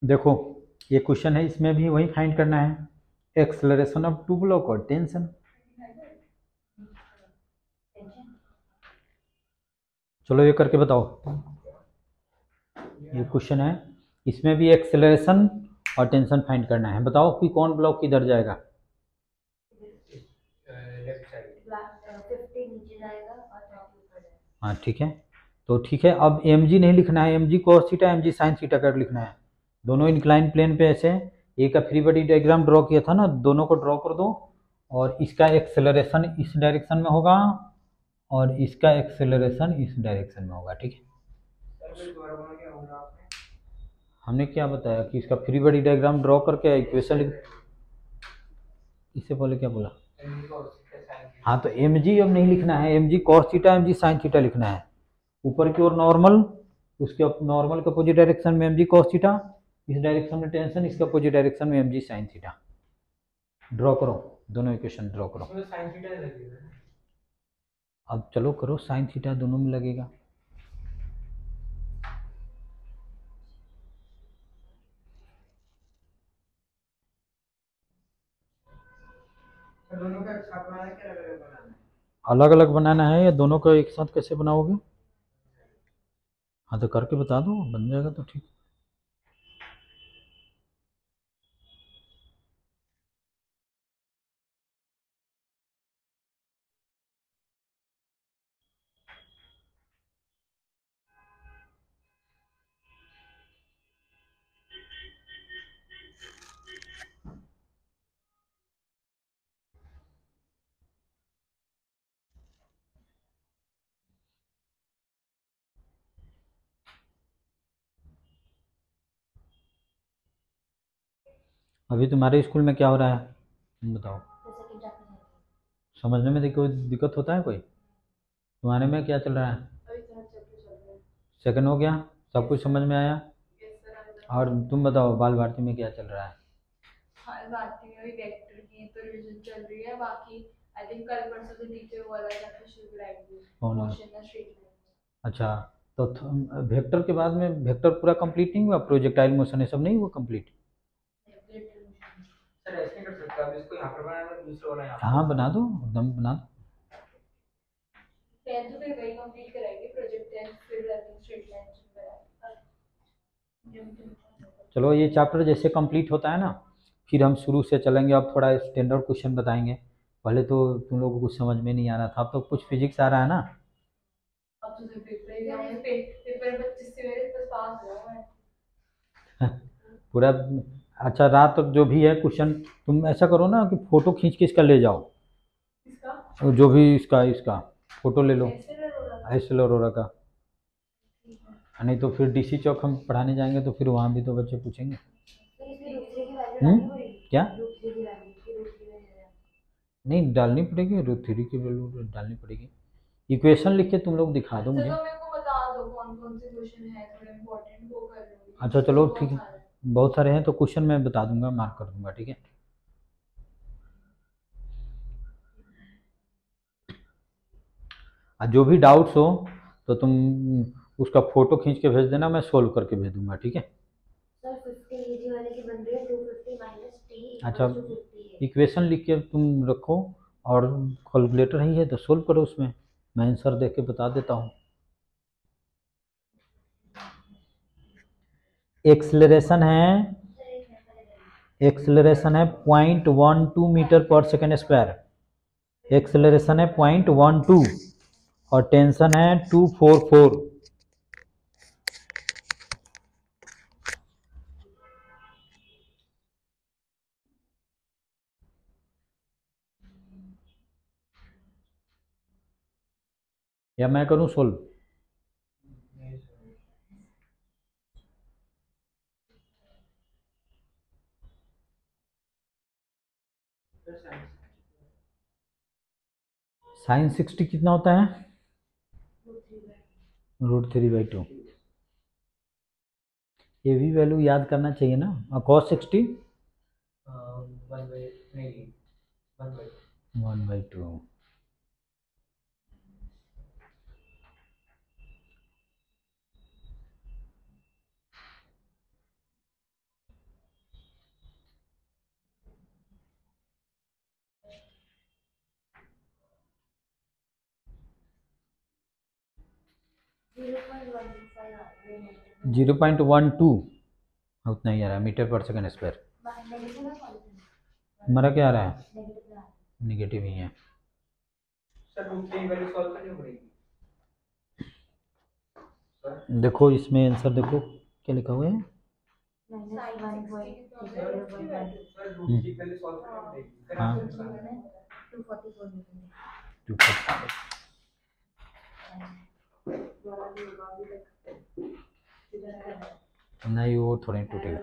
देखो ये क्वेश्चन है, इसमें भी वही फाइंड करना है, एक्सेलरेशन ऑफ टू ब्लॉक और टेंशन। चलो ये करके बताओ, ये क्वेश्चन है, इसमें भी एक्सेलरेशन और टेंशन फाइंड करना है। बताओ कि कौन ब्लॉक किधर जाएगा। Left side. 50 नीचे जाएगा और 30 ऊपर जाएगा। हाँ ठीक है, तो ठीक है, अब एम जी नहीं लिखना है, M G cos theta M G sine theta कर लिखना है। दोनों इंक्लाइन प्लेन पे ऐसे ए का फ्री बॉडी डायग्राम ड्रॉ किया था ना, दोनों को ड्रॉ कर दो, और इसका एक्सेलरेशन इस डायरेक्शन में होगा और इसका एक्सेलरेशन इस डायरेक्शन में होगा। ठीक है, हमने क्या बताया कि इसका फ्री बॉडी डायग्राम ड्रॉ करके इक्वेशन लिख, इससे पहले क्या बोला। हाँ तो एम जी अब नहीं लिखना है, M G cos theta M G sine theta लिखना है। ऊपर की ओर नॉर्मल, उसके नॉर्मल के अपोजिट डायरेक्शन में एम जी कॉस थीटा, इस डायरेक्शन में टेंशन, इसके अपोजिट डायरेक्शन में M G sine theta. Draw करो, दोनों इक्वेशन ड्रॉ करो। अब चलो करो, साइन थीटा दोनों में लगेगा। दोनों का एक साथ बनाना है कि अलग अलग बनाना है? अलग अलग बनाना है या दोनों का एक साथ कैसे बनाओगे। हाँ तो करके बता दो, बन जाएगा तो ठीक। अभी तुम्हारे स्कूल में क्या हो रहा है, तुम बताओ। तो सेकंड चैप्टर है। समझने में कोई दिक्कत होता है कोई। तुम्हारे में क्या चल रहा है, अभी 3rd चैप्टर चल रहा है। सेकंड हो गया, सब कुछ समझ में आया। यस सर, और तुम बताओ बाल भारती में क्या चल रहा है। हाँ, भारती में भी वेक्टर की तो रिवीजन चल रही है। बाकी आई थिंक कल परसों से टीचर वाला चैप्टर शुरू कराएंगे, कौन है? मोशन और स्ट्रेट लाइन। अच्छा, तो वेक्टर के बाद में वेक्टर पूरा कंप्लीट नहीं हुआ, प्रोजेक्टाइल मोशन ये सब नहीं हुआ कंप्लीट। सर ऐसे नहीं कर सकता, अब इसको यहाँ पर बनाना है, दूसरा वाला यहाँ पर। हाँ बना दो, एकदम बना दो। 10th फिर वही कंप्लीट कराएंगे, प्रोजेक्ट 10 फिर रनिंग स्ट्रेट लाइन कराएंगे। चलो ये चैप्टर जैसे कंप्लीट होता है ना, फिर हम शुरू से चलेंगे। अब थोड़ा स्टैंडर्ड क्वेश्चन बताएंगे। पहले तो तुम लोगों को कुछ समझ में नहीं आ रहा था, अब तो कुछ फिजिक्स आ रहा है ना। अब तो पेपर एग्जाम में पेपर 25 से मेरे पास हो रहा है पूरा। अच्छा रात तक जो भी है क्वेश्चन, तुम ऐसा करो ना कि फोटो खींच के इसका ले जाओ, इसका जो भी इसका इसका फोटो ले लो, ऐसे ना रोला। ऐसे अरोरा का। नहीं तो फिर डीसी चौक हम पढ़ाने जाएंगे तो फिर वहाँ भी तो बच्चे पूछेंगे। तो इसमें रूट 3 की वैल्यू डालनी पड़ेगी। क्या रूट 3 की वैल्यू की रूट 3 में नहीं डालनी पड़ेगी, रूट थ्री की वैल्यू डालनी पड़ेगी। इक्वेशन लिख के तुम लोग दिखा दो मुझे। चलो मेरे को बता दो कौन कौन से क्वेश्चन है थोड़े इंपॉर्टेंट, वो कर लूंगी। अच्छा चलो बहुत ठीक है, सारे। बहुत सारे हैं तो क्वेश्चन मैं बता दूंगा, मार्क कर दूंगा, ठीक है। और जो भी डाउट्स हो तो तुम उसका फोटो खींच के भेज देना, मैं सोल्व करके भेज दूंगा, ठीक है। सर 50 इजी वाले की बन रही है 250 माइनस टी अच्छा, इक्वल्स टू 50 है। इक्वेशन लिख के तुम रखो और कैलकुलेटर ही है तो सोल्व करो उसमें, मैं आंसर देख के बता देता हूँ। एक्सेलरेशन है, एक्सेलरेशन है 0.12 मीटर पर सेकेंड स्क्वायर, एक्सेलरेशन है 0.12 और टेंशन है 244। या मैं करूं सोल्व। साइन 60 कितना होता है, √3/2। ये भी वैल्यू याद करना चाहिए ना। और cos 60 नहीं 1/2। 0.12 उतना ही आ रहा है मीटर पर सेकंड स्क्वायर। हमारा क्या आ रहा है? नेगेटिव ही है। सर रूट की वैल्यू सॉल्व करनी पड़ेगी। देखो इसमें आंसर देखो क्या लिखा हुआ है। सर रूट की वैल्यू सॉल्व करनी पड़ेगी। फिर हाँ। आप आंसर 245 नहीं वो थोड़ी टूटेगा।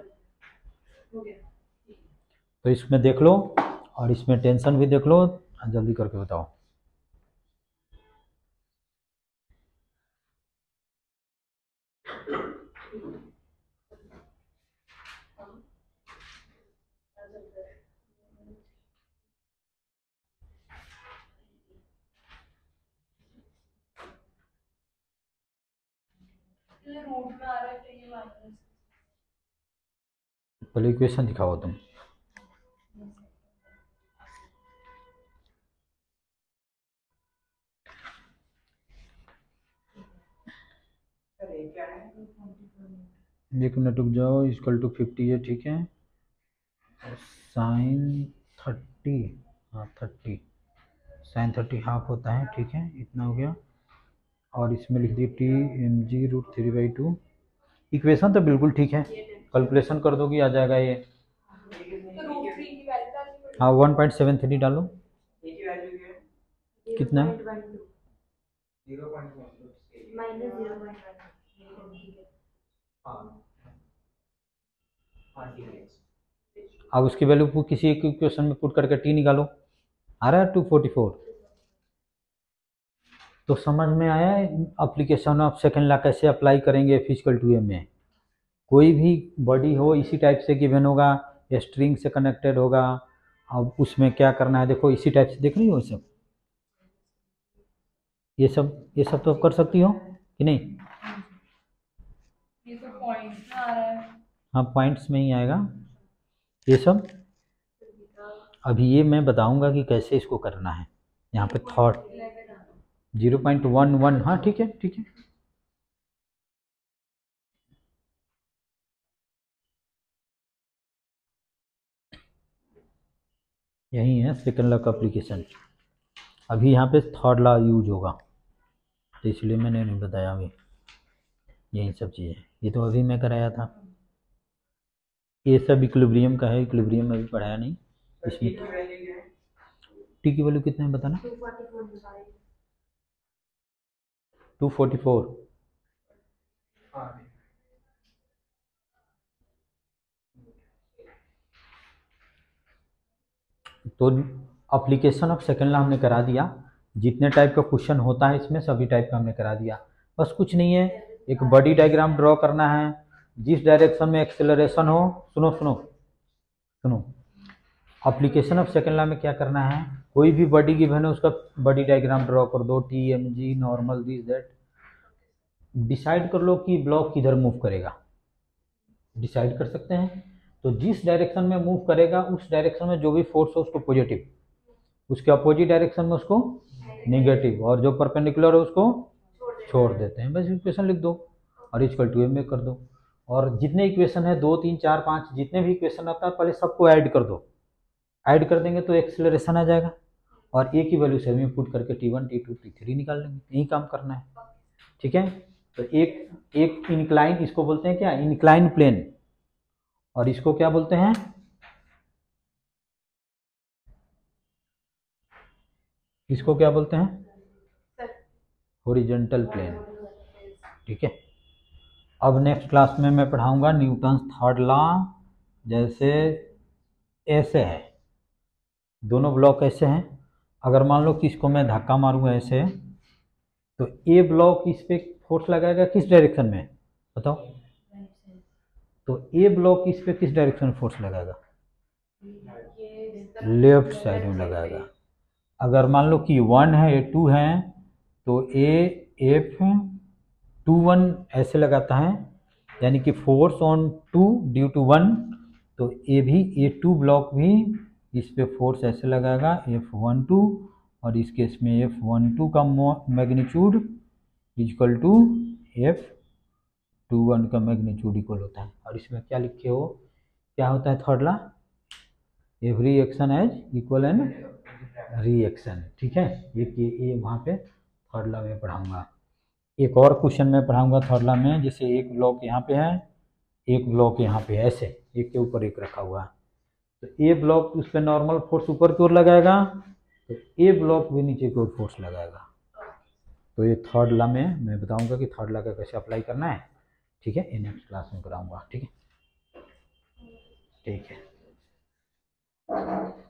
तो इसमें देख लो और इसमें टेंशन भी देख लो, जल्दी करके बताओ। ये रूट में आ रहा है तो ये माइनस। पहले इक्वेशन दिखाओ तुम। सर ये क्या है? 1 मिनट रुक जाओ। इक्वल टू 50 है, ठीक है। साइन 30, हाँ 30 साइन 30 हाफ होता है, ठीक है, इतना हो गया। और इसमें लिख दी T mg√3/2। इक्वेशन तो बिल्कुल ठीक है, कैलकुलेशन कर दोगी आ जाएगा ये। तो रूट 3 की वैल्यू डालनी पड़ेगी। हाँ 1.73 डालो। ये की वैल्यू क्या है? कितना? 0.1 माइनस 0.1। हाँ हाँ ठीक है। अब उसकी वैल्यू किसी एक इक्वेशन में पुट करके टी निकालो, आ रहा है 244। तो समझ में आया एप्लीकेशन ऑफ सेकंड लॉ कैसे अप्लाई करेंगे फिजिकल 2m में। कोई भी बॉडी हो इसी टाइप से गिवन होगा, स्ट्रिंग से कनेक्टेड होगा। अब उसमें क्या करना है देखो, इसी टाइप से देख रही हो सब, ये सब तो कर सकती हो कि नहीं? ये तो पॉइंट में आ रहा है। हाँ पॉइंट्स में ही आएगा ये सब। अभी ये मैं बताऊंगा कि कैसे इसको करना है। यहाँ पे थॉट 0.11, हाँ ठीक है ठीक है। यही है सेकंड लॉ का एप्लीकेशन। अभी यहाँ पे थर्ड लॉ यूज होगा, तो इसलिए मैंने नहीं बताया अभी यही सब चीज़ें। ये तो अभी मैं कराया था। ये सब इक्विलिब्रियम का है, इक्विलिब्रियम में अभी पढ़ाया नहीं। सर इसमें ये की वैल्यू क्या है? टी की वैल्यू कितना है बताना? 244। हाँ तो एप्लीकेशन ऑफ सेकंड लॉ हमने करा दिया। जितने टाइप का क्वेश्चन होता है इसमें सभी टाइप का हमने करा दिया। बस कुछ नहीं है, एक बॉडी डायग्राम ड्रॉ करना है। जिस डायरेक्शन में एक्सेलरेशन हो, सुनो सुनो सुनो, एप्लीकेशन ऑफ सेकंड लॉ में क्या करना है, कोई भी बॉडी गिवन है उसका बॉडी डायग्राम ड्रॉ कर दो, T M G normal this that. Decide कर लो कि ब्लॉक किधर मूव करेगा, डिसाइड कर सकते हैं। तो जिस डायरेक्शन में मूव करेगा उस डायरेक्शन में जो भी फोर्स हो उसको पॉजिटिव, उसके अपोजिट डायरेक्शन में उसको नेगेटिव, और जो परपेंडिकुलर है उसको छोड़ देते हैं। बस इक्वेशन लिख दो और इक्वल टू m में कर दो। और जितने इक्वेशन है 2 3 4 5 जितने भी इक्वेशन आता है पहले सबको ऐड कर दो। ऐड कर देंगे तो एक्सेलरेशन आ जाएगा और ए की वैल्यू सेम में पुट करके T1 T2 T3 निकाल लेंगे। यही काम करना है, ठीक है। तो एक इंक्लाइन, इसको बोलते हैं क्या, इंक्लाइन प्लेन, और इसको क्या बोलते हैं, इसको क्या बोलते हैं, हॉरिजॉन्टल प्लेन, ठीक है। अब नेक्स्ट क्लास में मैं पढ़ाऊंगा न्यूटन्स थर्ड लॉ। जैसे ऐसे है, दोनों ब्लॉक ऐसे हैं, अगर मान लो कि इसको मैं धक्का मारूंगा ऐसे, तो ए ब्लॉक इस पे फोर्स लगाएगा किस डायरेक्शन में बताओ? तो ए ब्लॉक इस पे किस डायरेक्शन में फोर्स लगाएगा? लेफ्ट साइड में लगाएगा। अगर मान लो कि 1 है ये 2 है, तो ए एफ 2 1 ऐसे लगाता है, यानी कि फोर्स ऑन 2 ड्यू टू 1। तो ए भी A2 ब्लॉक भी इस पे फोर्स ऐसे लगाएगा F12, और इस केस में F12 का मैग्नीट्यूड इक्वल टू F21 का मैग्नीट्यूड इक्वल होता है। और इसमें क्या लिखे हो, क्या होता है third law, every action as equal an reaction. ठीक है, ये वहाँ पे थर्ड लॉ में पढ़ाऊंगा। एक और क्वेश्चन में पढ़ाऊंगा थर्ड लॉ में, जैसे एक ब्लॉक यहाँ पे है, एक ब्लॉक यहाँ पे, ऐसे एक के ऊपर एक रखा हुआ, तो ए ब्लॉक उस पर नॉर्मल फोर्स ऊपर की ओर लगाएगा, तो ए ब्लॉक भी नीचे की ओर फोर्स लगाएगा। तो ये थर्ड लॉ में मैं बताऊंगा कि थर्ड लॉ का कैसे अप्लाई करना है। ठीक है, ये नेक्स्ट क्लास में कराऊंगा। ठीक है, ठीक है।